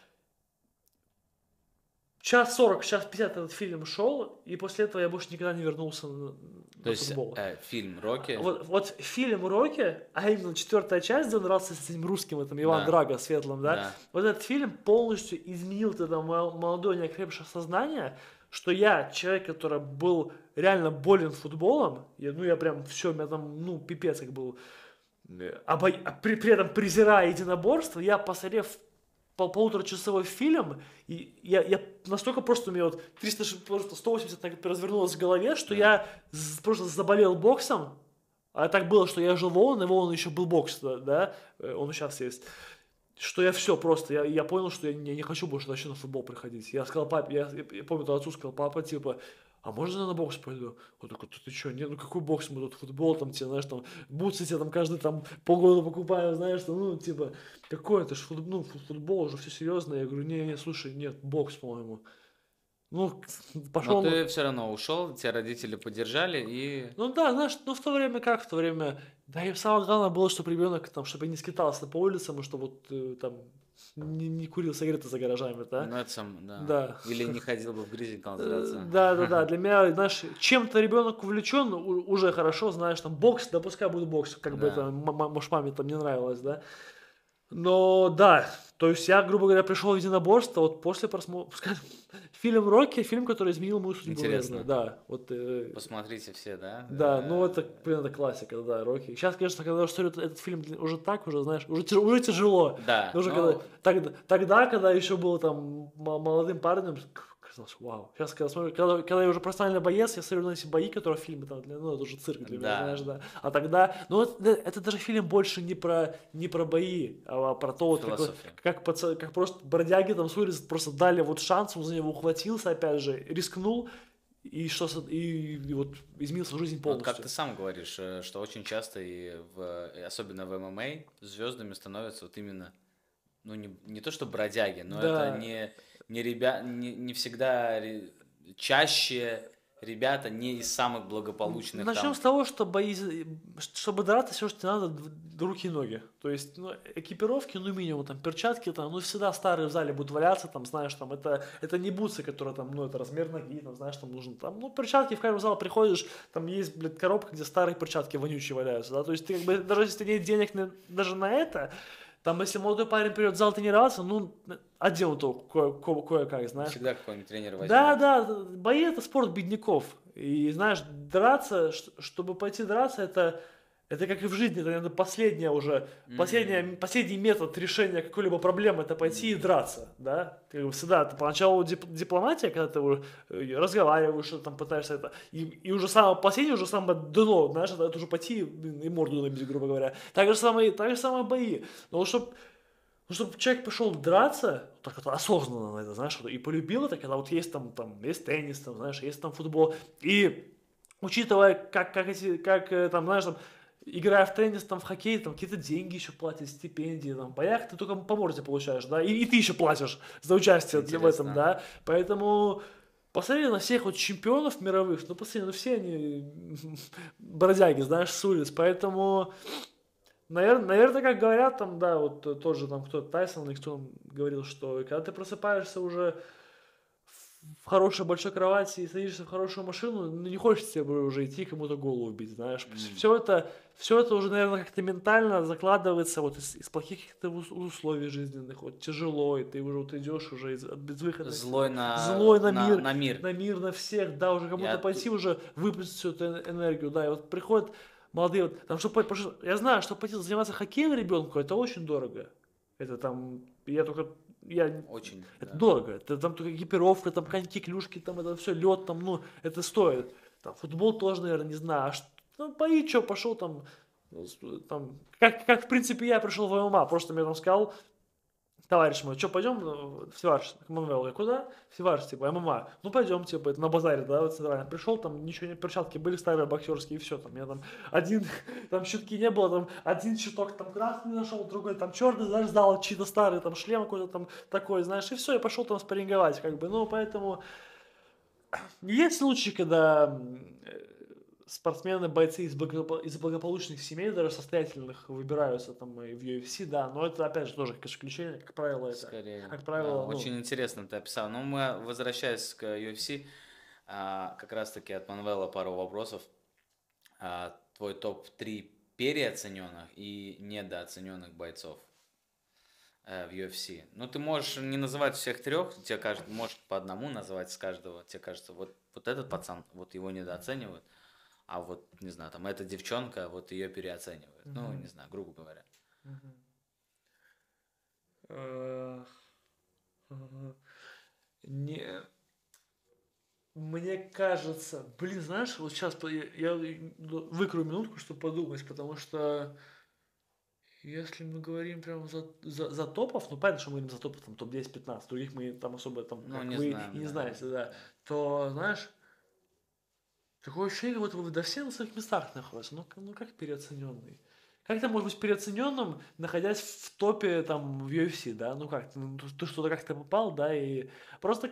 Час 40, час 50 этот фильм шел, и после этого я больше никогда не вернулся То на есть футбол. фильм «Рокки», Вот фильм «Рокки», а именно 4-я часть, где он дрался с этим русским, этим Иван да, Драго светлым, да, да. вот этот фильм полностью изменил тогда мое молодое неокрепшее сознание, что я, человек, который был реально болен футболом, я прям все, у меня там, ну, пипец как был, при этом презирая единоборство, я, посмотрев полуторачасовой фильм, и я настолько просто у меня вот 180 так развернулось в голове, что Да. я просто заболел боксом, а так было, что я жил в Овен, и в Овен еще был бокс, да, он сейчас есть, что я все просто, я понял, что я не хочу больше вообще на футбол приходить. Я сказал папе, я помню, то отцу сказал, папа, типа, а можно я на бокс пойду? Он такой, ты что, нет, ну какой бокс, мы тут футбол, там, тебе, знаешь, там, бутсы тебе там каждый там полгода покупаем, знаешь, там, ну, типа, какой это ж футбол, уже все серьезно. Я говорю, не, слушай, нет, бокс, по-моему. Ну, Но пошел, ты все равно ушел, тебя родители поддержали, и ну да, знаешь, ну в то время как, в то время, да и самое главное было, чтобы ребенок там, чтобы не скитался по улицам, и чтобы вот там не курил сигареты за гаражами, да? ну, это сам, да. Да. Или не ходил бы в грязь драться. Да. Для меня, знаешь, чем-то ребенок увлечен, уже хорошо, знаешь, там бокс, да пускай будет бокс, как бы это, Да. может, маме там не нравилось, да. Но да, то есть я, грубо говоря, пришел в единоборство вот после просмотра, скажем, фильм «Рокки», фильм, который изменил мою судьбу, наверное, Интересно. да. Вот, Посмотрите все, да? да, ну это, блин, это классика, да, «Рокки». Сейчас, конечно, когда я смотрю этот фильм уже так, уже, знаешь, уже тяжело. Да, Уже ну, тогда, когда еще был там молодым парнем, казалось, вау. Сейчас, когда смотрю, когда я уже профессиональный боец, я смотрю на эти бои, которые в фильме, там, ну, это уже цирк для меня, знаешь, да, да. А тогда, ну, это даже фильм больше не про бои, а про то, вот, философия. как просто бродяги там с улицы просто дали вот шанс, он за него ухватился, опять же, рискнул, и вот изменил свою жизнь Вот как полностью. ты сам говоришь, что очень часто особенно в ММА, звездами становятся вот именно, ну не то что бродяги, но это Да. не всегда чаще ребята не из самых благополучных Начнем там. с того, что чтобы драться, все, что тебе надо, руки и ноги. То есть, ну, экипировки, ну, минимум, там, перчатки, там, ну, всегда старые в зале будут валяться, там, знаешь, там, это не бутсы, которые, там, ну, это размер ноги, там, знаешь, там, нужно, там, ну, перчатки, в каждый зал приходишь, там есть, блядь, коробка, где старые перчатки вонючие валяются, да, то есть, ты, как бы, даже если нет денег даже на это, там, если молодой парень придет в зал тренироваться, ну, одел то кое-как, знаешь. Всегда какой-нибудь тренер возьмет. Да, бои это спорт бедняков. И знаешь, драться, чтобы пойти драться, это как и в жизни, это, наверное, последний метод решения какой-либо проблемы, это пойти и драться, да. Как бы всегда, это поначалу дипломатия, когда ты уже разговариваешь, что там пытаешься это, и уже последнее, уже самое дно, знаешь, это уже пойти и морду набить, грубо говоря. Так же самое бои. Но чтобы человек пошел драться, так это осознанно, на это, знаешь, и полюбил это, когда вот есть там есть теннис, там, знаешь, есть там футбол, и учитывая, как там, знаешь, там, играя в теннис, там, в хоккей, там, какие-то деньги еще платят, стипендии, там, в боях ты только по морде получаешь, да, и ты еще платишь за участие в этом, Интересно. да, поэтому посмотри на всех вот чемпионов мировых, ну, посмотри, ну, все они бродяги, знаешь, с улиц, поэтому... Наверное, как говорят там, да, вот тот же там кто-то Тайсон, и кто там говорил, что когда ты просыпаешься уже в хорошей большой кровати и садишься в хорошую машину, ну не хочется тебе уже идти кому-то голову бить, знаешь. Все это уже, наверное, как-то ментально закладывается вот из плохих каких-то условий жизненных, вот тяжело, и ты уже вот идешь уже из безвыходных. Злой на мир, на мир. на мир, на всех, да, уже кому-то пойти уже выплеснуть всю эту энергию, да, и вот приходят молодые, вот, там, я знаю, что пойти заниматься хоккеем ребенку, это очень дорого. Это там, Очень, это да. дорого. Это там только экипировка, там коньки, клюшки, там это все, лед, там, ну, это стоит. Там футбол тоже, наверное, не знаю. Ну, бои, что, пошел там, как, в принципе, я пришел в ММА, просто мне там сказал, товарищ мой, что, пойдем в Севаш, Коммонвелл? Я куда? В Севаш, типа, ММА. Ну, пойдем, типа, это на базаре, да, вот центрально. Пришел, там ничего не, перчатки были старые боксерские, и все, там, я там один, там щитки не было, там, один щиток там красный нашел, другой там черный, знаешь, сдал чьи-то старые, там, шлем какой-то там такой, знаешь, и все, я пошел там спарринговать, как бы, ну, поэтому есть случаи, когда спортсмены, бойцы из благополучных семей, даже состоятельных, выбираются там и в UFC, да, но это, опять же, тоже как исключение, как правило, это, Скорее. как Да, правило, очень ну, интересно ты описал. Ну, мы, возвращаясь к UFC, как раз-таки от Манвела пару вопросов. Твой топ-3 переоцененных и недооцененных бойцов в UFC. Ну, ты можешь не называть всех трех, тебе кажется, можешь по одному называть с каждого. Тебе кажется, вот этот пацан, вот его недооценивают, а вот, не знаю, там, эта девчонка, вот ее переоценивают. Ну, не знаю, грубо говоря. э, э, не, мне кажется, блин, знаешь, вот сейчас я выкрою минутку, чтобы подумать, потому что если мы говорим прям за топов, ну понятно, что мы говорим за топов, там топ-10-15, других мы там особо там, Ну, как не вы, знаем, и не да. знаете, да, то, знаешь, такое ощущение, вот вы да все на своих местах находятся, ну как переоцененный? Как ты можешь быть переоцененным, находясь в топе там в UFC, да? Ну как, ты что-то как-то попал, да, и просто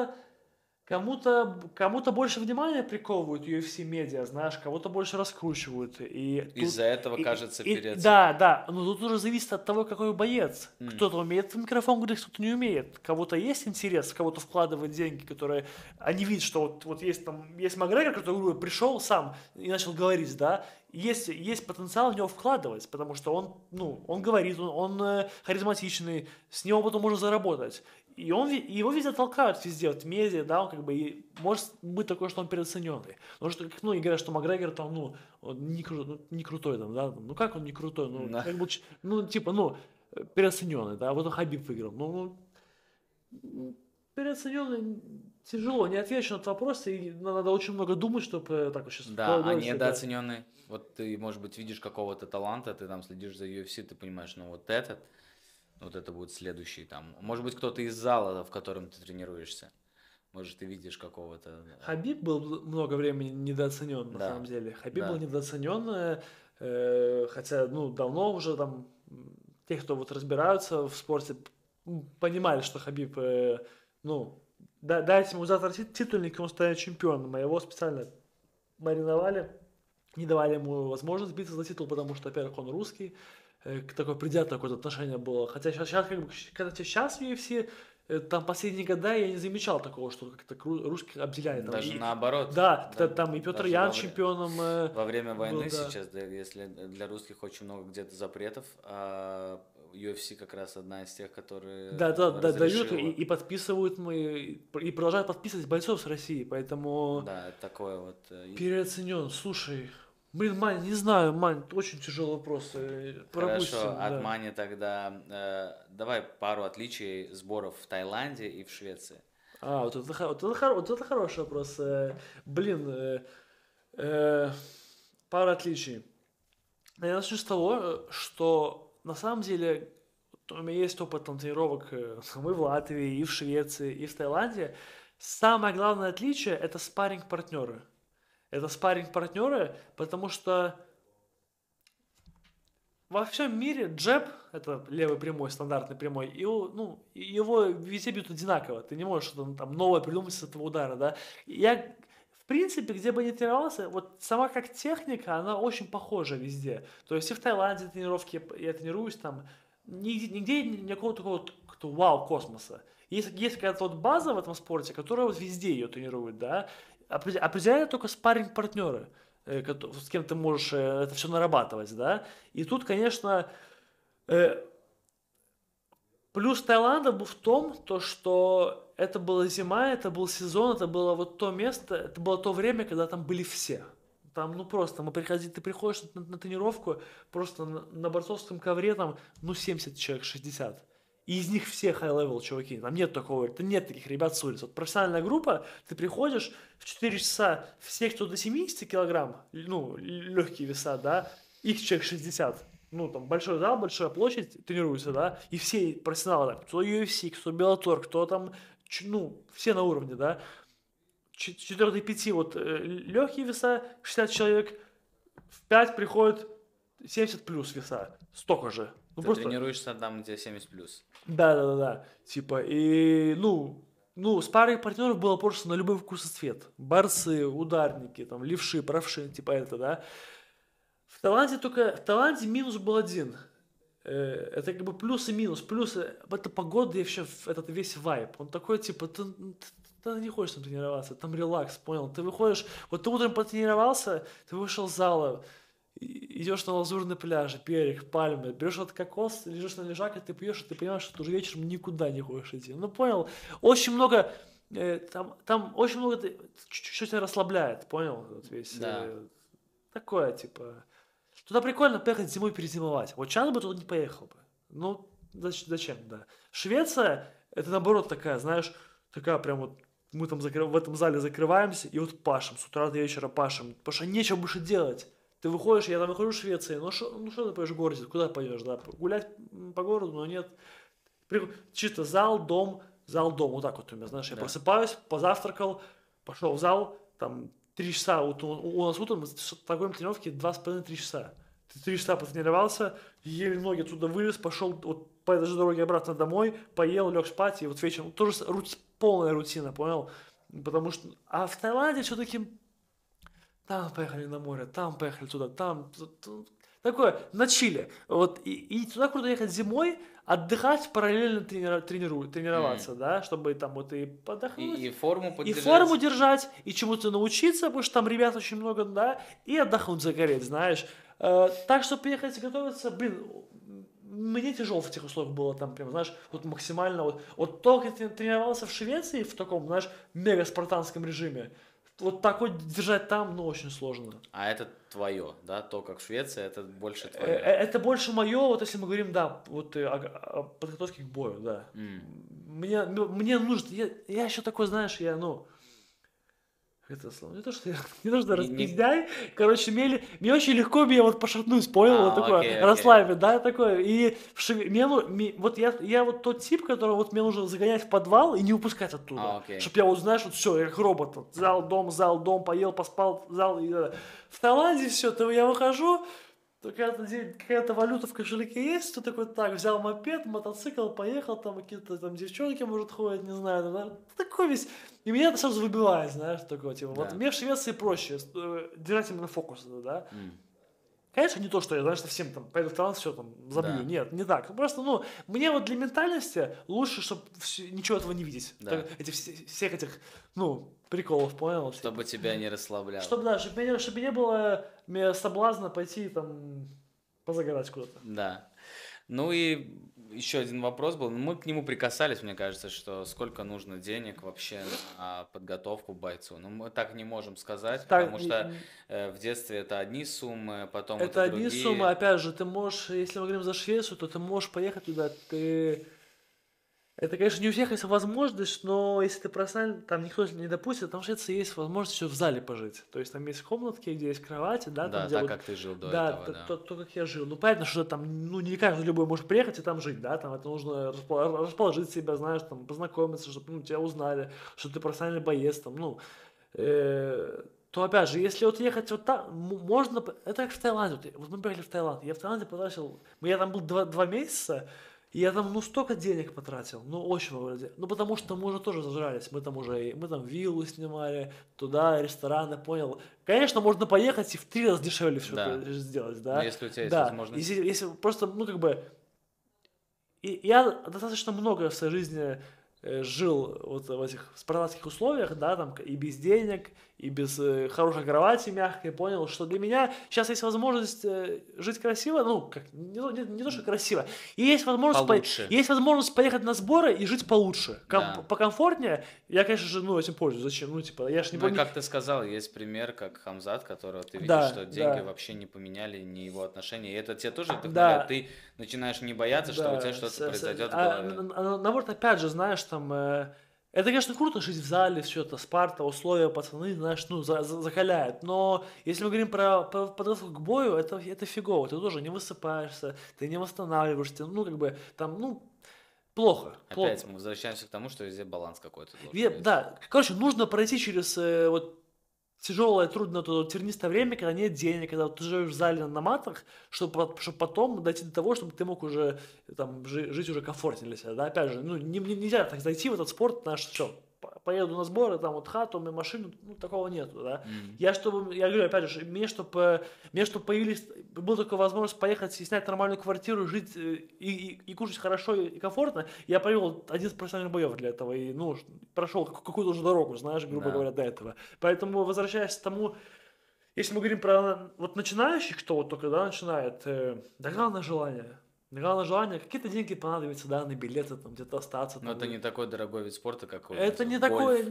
кому-то больше внимания приковывают UFC медиа, знаешь, кого-то больше раскручивают. И тут, Из-за этого кажется да, да, но тут уже зависит от того, какой боец. М. Кто-то умеет в микрофон говорить, кто-то не умеет. Кого-то есть интерес, кого-то вкладывать деньги, которые они видят, что вот есть там, есть Макгрегор, который грубо, пришел сам и начал говорить, да, есть потенциал в него вкладывать, потому что он, ну, он говорит, он харизматичный, с него потом можно заработать. И его везде толкают, везде, вот в медиа, да, он как бы, и может быть такое, что он переоцененный. Потому что, ну, и говорят, что Макгрегор там, ну, он не крутой там, да, ну, как он не крутой, ну, Да. как бы, ну, типа, ну, переоцененный, да, вот он Хабиб выиграл, переоцененный тяжело, не отвечу на этот вопрос, и надо очень много думать, чтобы так вот сейчас Да, а говорить, да. недооцененный, вот ты, может быть, видишь какого-то таланта, ты там следишь за UFC, ты понимаешь, ну вот это будет следующий там. Может быть, кто-то из зала, в котором ты тренируешься. Может, ты видишь какого-то. Хабиб был много времени недооценен, на Да, самом деле. Хабиб да. был недооценен, хотя, ну, давно уже там те, кто вот разбираются в спорте, понимали, что Хабиб, ну, дайте ему завтра титульник, и он станет чемпионом, а его специально мариновали, не давали ему возможность биться за титул, потому что, во-первых, он русский, такое предвзятое какое-то отношение было. Хотя сейчас как бы, когда сейчас в UFC, там последние года я не замечал такого, что как-то русских обделяли. Там, Даже и, наоборот. да, там и Петр даже Ян чемпионом во время войны был, да. сейчас, да, если для русских очень много где-то запретов, а UFC как раз одна из тех, которые Да, дают разрешила. и подписывают мы, и продолжают подписывать бойцов с России, поэтому Да, это такое вот. переоценен. Слушай, блин, Мань, не знаю, Мань, очень тяжелый вопрос. Пропустим, Хорошо, да. от Мани тогда давай пару отличий сборов в Таиланде и в Швеции. Вот это хороший вопрос. Блин, пара отличий. Я начну с того, что на самом деле у меня есть опыт там, тренировок и в Латвии, и в Швеции, и в Таиланде. Самое главное отличие – это спарринг-партнеры. Это спарринг-партнеры, потому что во всем мире джеб, это левый прямой, стандартный прямой, его везде бьют одинаково. Ты не можешь что-то там новое придумать с этого удара, да. Я, в принципе, где бы ни тренировался, вот сама как техника, она очень похожа везде. То есть и в Таиланде тренировки я тренируюсь там, нигде никакого такого вау космоса. Есть какая-то вот база в этом спорте, которая вот везде ее тренирует, да. Определяют только спарринг-партнеры, с кем ты можешь это все нарабатывать, да. И тут, конечно, плюс Таиланда был в том, что это была зима, это был сезон, это было вот то место, это было то время, когда там были все. Там, ну просто, ты приходишь на тренировку, просто на борцовском ковре там, 70 человек, 60. И из них все high-level чуваки. Там нет такого, нет таких ребят с улицы. Вот профессиональная группа, ты приходишь в 4 часа, все, кто до 70 килограмм, ну, легкие веса, да, их человек 60. ну, там, большой зал, большая площадь, тренируются, да, и все профессионалы, да, кто UFC, кто Bellator, кто там, ну, все на уровне, да, 4-5 вот легкие веса, 60 человек, в 5 приходит 70 плюс веса, столько же. Ну, Ты просто, тренируешься там, где 70+. да, типа, и, ну, спарринг партнеров было просто на любой вкус и цвет. Борцы, ударники, там, левши, правши, типа это, да. В Таиланде минус был один. Это как бы плюс и минус. Плюс это погода и вообще этот весь вайб. Он такой, типа, ты не хочешь там тренироваться, там релакс, понял? Ты выходишь, вот ты утром потренировался, ты вышел из зала, идешь на лазурный пляж, берег, пальмы, берешь этот кокос, лежишь на лежаке, ты пьешь, и ты понимаешь, что ты уже вечером никуда не хочешь идти. Ну, понял? Очень много, там очень много чуть-чуть тебя расслабляет, понял? Вот весь, Да. такое, типа... Туда прикольно поехать зимой перезимовать. Вот сейчас бы туда не поехал бы. Ну, зачем, да. Швеция, это наоборот такая, знаешь, такая прям вот, мы там в этом зале закрываемся и вот пашем, с утра до вечера пашем, потому что нечего больше делать. Ты выходишь, я там выхожу в Швеции, ну что ты пойдешь в городе, куда пойдешь, да, гулять по городу, но нет. Чисто зал, дом, вот так вот у меня, знаешь, я Да. просыпаюсь, позавтракал, пошел в зал, там 3 часа, вот у нас утром в такой тренировке 2,5-3 часа. Ты 3 часа потренировался, еле ноги оттуда вылез, пошел вот по этой же дороге обратно домой, поел, лег спать, и вот вечером тоже полная рутина, понял? Потому что, а в Таиланде все-таки там поехали на море, там поехали туда, там, такое, на чиле. Вот, и туда круто ехать зимой, отдыхать, параллельно тренироваться, да, чтобы там вот и подохнуть. И форму И поддержать. форму держать, и чему-то научиться, потому что там ребят очень много, да, и отдохнуть, загореть, знаешь. Так что приехать и готовиться, блин, мне тяжело в этих условиях было там, прям, знаешь, вот максимально, вот только я тренировался в Швеции в таком, знаешь, мега спартанском режиме, вот такой держать там, ну, очень сложно. А это твое, да? То, как в Швеции, это больше твое. Это больше мое, вот если мы говорим, да, вот о подготовке к бою, да. Мне нужно, я еще такой, знаешь, я, ну, это слово, не то, что я, не то, что распиздяй, короче, мне очень легко, мне вот пошатнусь, понял, вот такое, окей. расслабить, да, такое, и вот я вот тот тип, которого вот мне нужно загонять в подвал и не упускать оттуда, окей. чтобы я вот, знаешь, вот все, я как робот, вот, зал, дом, поел, поспал, зал, и, в Таиланде все, то я выхожу, то какая-то валюта в кошельке есть, то такой, так, взял мопед, мотоцикл, поехал, там какие-то там девчонки, может, ходят, не знаю, да, такой весь, и меня это сразу выбивает, знаешь, такое, типа, вот Да. мне в Швеции проще держать именно фокус, да. Конечно, не то, что я, знаешь, совсем там пойду в Таиланд, все там забью. Да. Нет, не так. Просто, ну, мне вот для ментальности лучше, чтобы ничего этого не видеть. Да. Всех этих, ну, приколов, понял? Чтобы тебя не расслабляло. Чтобы, да, чтобы не было соблазна пойти там позагорать куда-то. Да. Ну и еще один вопрос был. Мы к нему прикасались, мне кажется, что сколько нужно денег вообще на подготовку бойцу. Но мы так не можем сказать, Так, потому что в детстве это одни суммы, потом это одни другие. суммы, опять же, ты можешь, если мы говорим за Швецию, то ты можешь поехать туда, это, конечно, не у всех есть возможность, но если ты профессионально, там никто не допустит, там в Швеции есть возможность еще в зале пожить. То есть там есть комнатки, где есть кровати, да, Да, там, где так вот, как ты жил до да, этого, да. то, как я жил. Ну, понятно, что там, ну, не каждый любой может приехать и там жить, да, там это нужно расположить себя, знаешь, там, познакомиться, чтобы, ну, тебя узнали, что ты профессиональный боец, там, ну, то, опять же, если вот ехать вот так, можно, это как в Таиланде, вот мы приехали в Таиланд, я в Таиланде потратил, я там был 2 месяца, и я там, ну, столько денег потратил, ну, очень много денег. Ну, потому что мы уже тоже зажрались, мы там виллу снимали, туда, рестораны, понял. Конечно, можно поехать и в 3 раза дешевле все Да. это сделать, да. Но если у тебя есть Да, возможность. если просто, ну, как бы, я достаточно много в своей жизни жил вот в этих спартанских условиях, да, там и без денег, и без хорошей кровати мягкой, понял, что для меня сейчас есть возможность жить красиво, ну, как, не то, что красиво, и есть возможность, Получше. есть возможность поехать на сборы и жить получше, Да. покомфортнее, я, конечно же, ну, этим пользуюсь, зачем, ну, типа, я ж не Ну, и помню. как ты сказал, есть пример, как Хамзат, которого ты видишь, Да, что деньги да. вообще не поменяли ни его отношения. И это тебе тоже вдохновляет. Ты начинаешь не бояться, что у тебя что-то произойдет в голове. Наоборот, опять же, знаешь, там, Это, конечно, круто жить в зале, все это, Спарта, условия, пацаны, знаешь, ну, закаляют. Но если мы говорим про подготовку к бою, это фигово. Ты тоже не высыпаешься, ты не восстанавливаешься, ну, как бы, там, ну, плохо. Опять мы возвращаемся к тому, что везде баланс какой-то должен быть. Да, короче, нужно пройти через вот тяжелое, трудное, тернистое время, когда нет денег, когда вот ты живешь в зале на матах, чтобы потом дойти до того, чтобы ты мог уже там жить уже комфортнее для себя, да, опять же, ну, нельзя так зайти в этот спорт, наш, все, поеду на сборы, там вот хату, у меня машину, ну, такого нету, да. Я говорю, опять же, мне, чтобы появились, была такая возможность поехать и снять нормальную квартиру, жить и кушать хорошо и комфортно, я провел 11 профессиональных боев для этого, и, ну, прошел какую-то уже дорогу, знаешь, грубо говоря, до этого. Поэтому, возвращаясь к тому, если мы говорим про вот начинающих, кто вот только, да, начинает, да, главное желание. Главное желание, какие-то деньги понадобятся, да, на билеты, там, где-то остаться. Но это не такой дорогой вид спорта, как это не такой.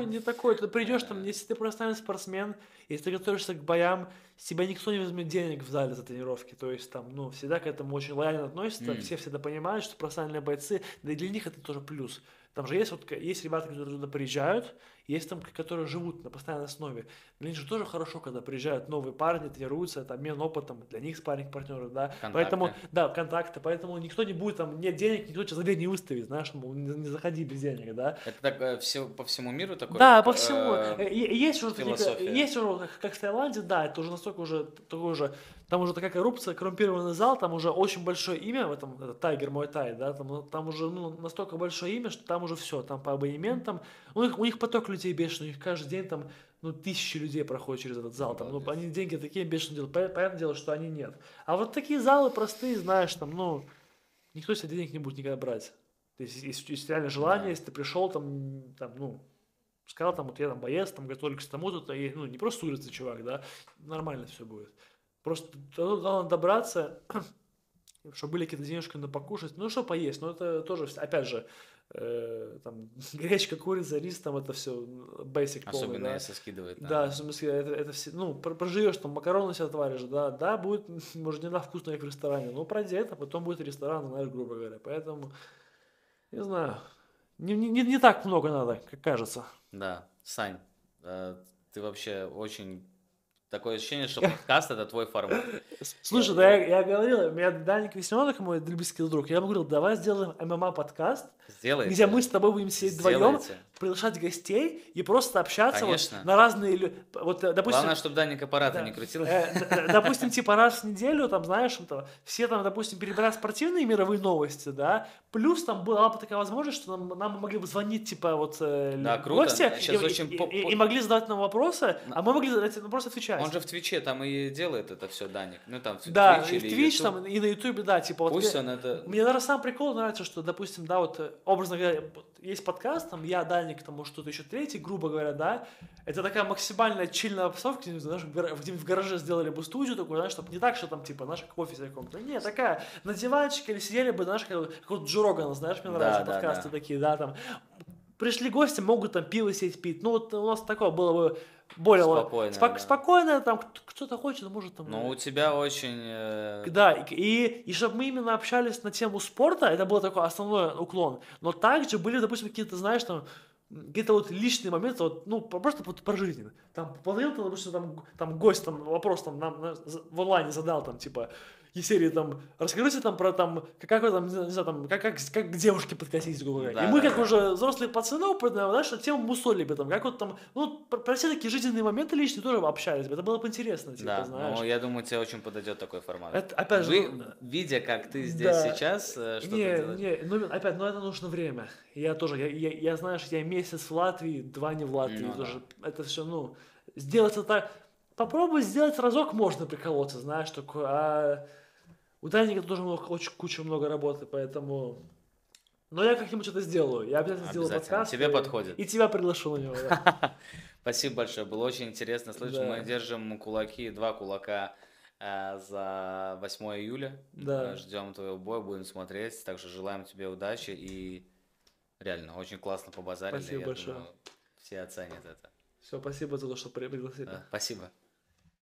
Ты придешь там, если ты профессиональный спортсмен, если ты готовишься к боям, с тебя никто не возьмет денег в зале за тренировки. То есть там, ну, всегда к этому очень лояльно относятся, все всегда понимают, что профессиональные бойцы, да и для них это тоже плюс. Там же есть ребята, которые туда приезжают, есть там, которые живут на постоянной основе. Для них же тоже хорошо, когда приезжают новые парни, тренируются, это обмен опытом, для них спарринг-партнеров, да. Контакты. Поэтому, да, контакты, поэтому никто не будет там, нет денег, никто тебя за дверь не выставит, знаешь, мол, не заходи без денег, да. Это так по всему миру такое? Да, по всему. Есть уже философия. есть уже, как в Таиланде, да, это уже настолько уже, такой уже, там уже такая коррупция, коррумпированный зал, там уже очень большое имя в этом, это Тайгер Мой Тай, да, там уже, ну, настолько большое имя, что там уже все, там по абонементам, у них поток людей бешеный, у них каждый день там, ну, тысячи людей проходят через этот зал, там, ну, они деньги такие бешеные делают, понятное дело, что они нет. А вот такие залы простые, знаешь, там, ну, никто себе денег не будет никогда брать. То есть, если реально желание, если ты пришел там, ну, сказал, там, вот я там боец, там, готовлюсь к тому-то, и, ну, не просто с улицы, чувак, да, нормально все будет. Просто главное добраться, чтобы были какие-то денежки на покушать, ну, что поесть, но это тоже, опять же, там, гречка, курица, рис, там, это все basic полный, Особенно да. если скидывает. Да, в смысле, это все, ну, проживешь, там, макароны себе отваришь, да, будет, может, не на вкусно, как в ресторане, но пройди это, потом будет ресторан, знаешь, грубо говоря, поэтому, не знаю, не так много надо, как кажется. Да, Сань, ты вообще очень... Такое ощущение, что подкаст — это твой формат. Слушай, да, я говорил, меня Даник Весненок, мой близкий друг, я ему говорил, давай сделаем ММА-подкаст, где мы с тобой будем сидеть вдвоем, приглашать гостей и просто общаться вот на разные... Вот, допустим, главное, чтобы Даник аппарата не крутил. Допустим, типа раз в неделю, там, знаешь, все там, допустим, перебирают спортивные мировые новости, да, плюс там была бы такая возможность, что нам могли бы звонить, типа, вот гости, и могли задавать нам вопросы, а мы могли задать вопросы, отвечать. Он же в Твиче там и делает это все, Даник. Ну, там в да, Twitch и в Twitch, там, и на Ютубе, да, типа, вот. Пусть он это... Мне даже сам прикол нравится, что, допустим, да, вот, образно говоря, есть подкаст, там, я, Даник, там, может, что-то еще третий, грубо говоря, да, это такая максимальная чильная обстановка, знаешь, где-нибудь в гараже сделали бы студию такую, знаешь, чтобы не так, что там, типа, знаешь, как в офисе каком-то. Нет, такая, на диванчике или сидели бы, знаешь, как вот Джо Рогана, знаешь, мне нравятся подкасты такие, да, там. Пришли гости, могут там пиво сесть пить. Ну, вот у нас такое было бы более спокойно, там кто-то хочет, может там... Но у тебя очень... Да, и чтобы мы именно общались на тему спорта, это был такой основной уклон. Но также были, допустим, какие-то, знаешь, там, какие-то вот личные моменты, вот, ну, просто вот про жизнь. Там позвонил, допустим, там гость, там, вопрос там нам в онлайне задал, там, типа, из серии, там, расскажите там про, там, как вы там, не знаю, там, как к девушке подкатить, грубо говоря. Да, и мы, как уже взрослые пацаны, опытные, знаешь, тему мусолили бы, там, как вот там, ну, про все такие жизненные моменты личные тоже общались бы, это было бы интересно, типа, да, знаешь. Ну, я думаю, тебе очень подойдет такой формат. Это, опять же, видя, как ты здесь сейчас, что ты делаешь? Ну, опять, это нужно время. Я тоже, я знаешь, я месяц в Латвии, 2 не в Латвии, тоже, это все, ну, сделать это, попробуй сделать разок, можно приколоться, знаешь, такое, а у Даника тоже куча много работы, поэтому... Но я как-нибудь это сделаю. Я обязательно сделаю подкаст. Тебе подходит. И тебя приглашу на него, да. Спасибо большое, было очень интересно слышать. Да. Мы держим кулаки, 2 кулака за 8 июля. Да. Ждем твоего боя, будем смотреть. Также желаем тебе удачи и реально очень классно побазарили. Спасибо большое. Думаю, все оценят это. Все, спасибо за то, что пригласили. Да, спасибо.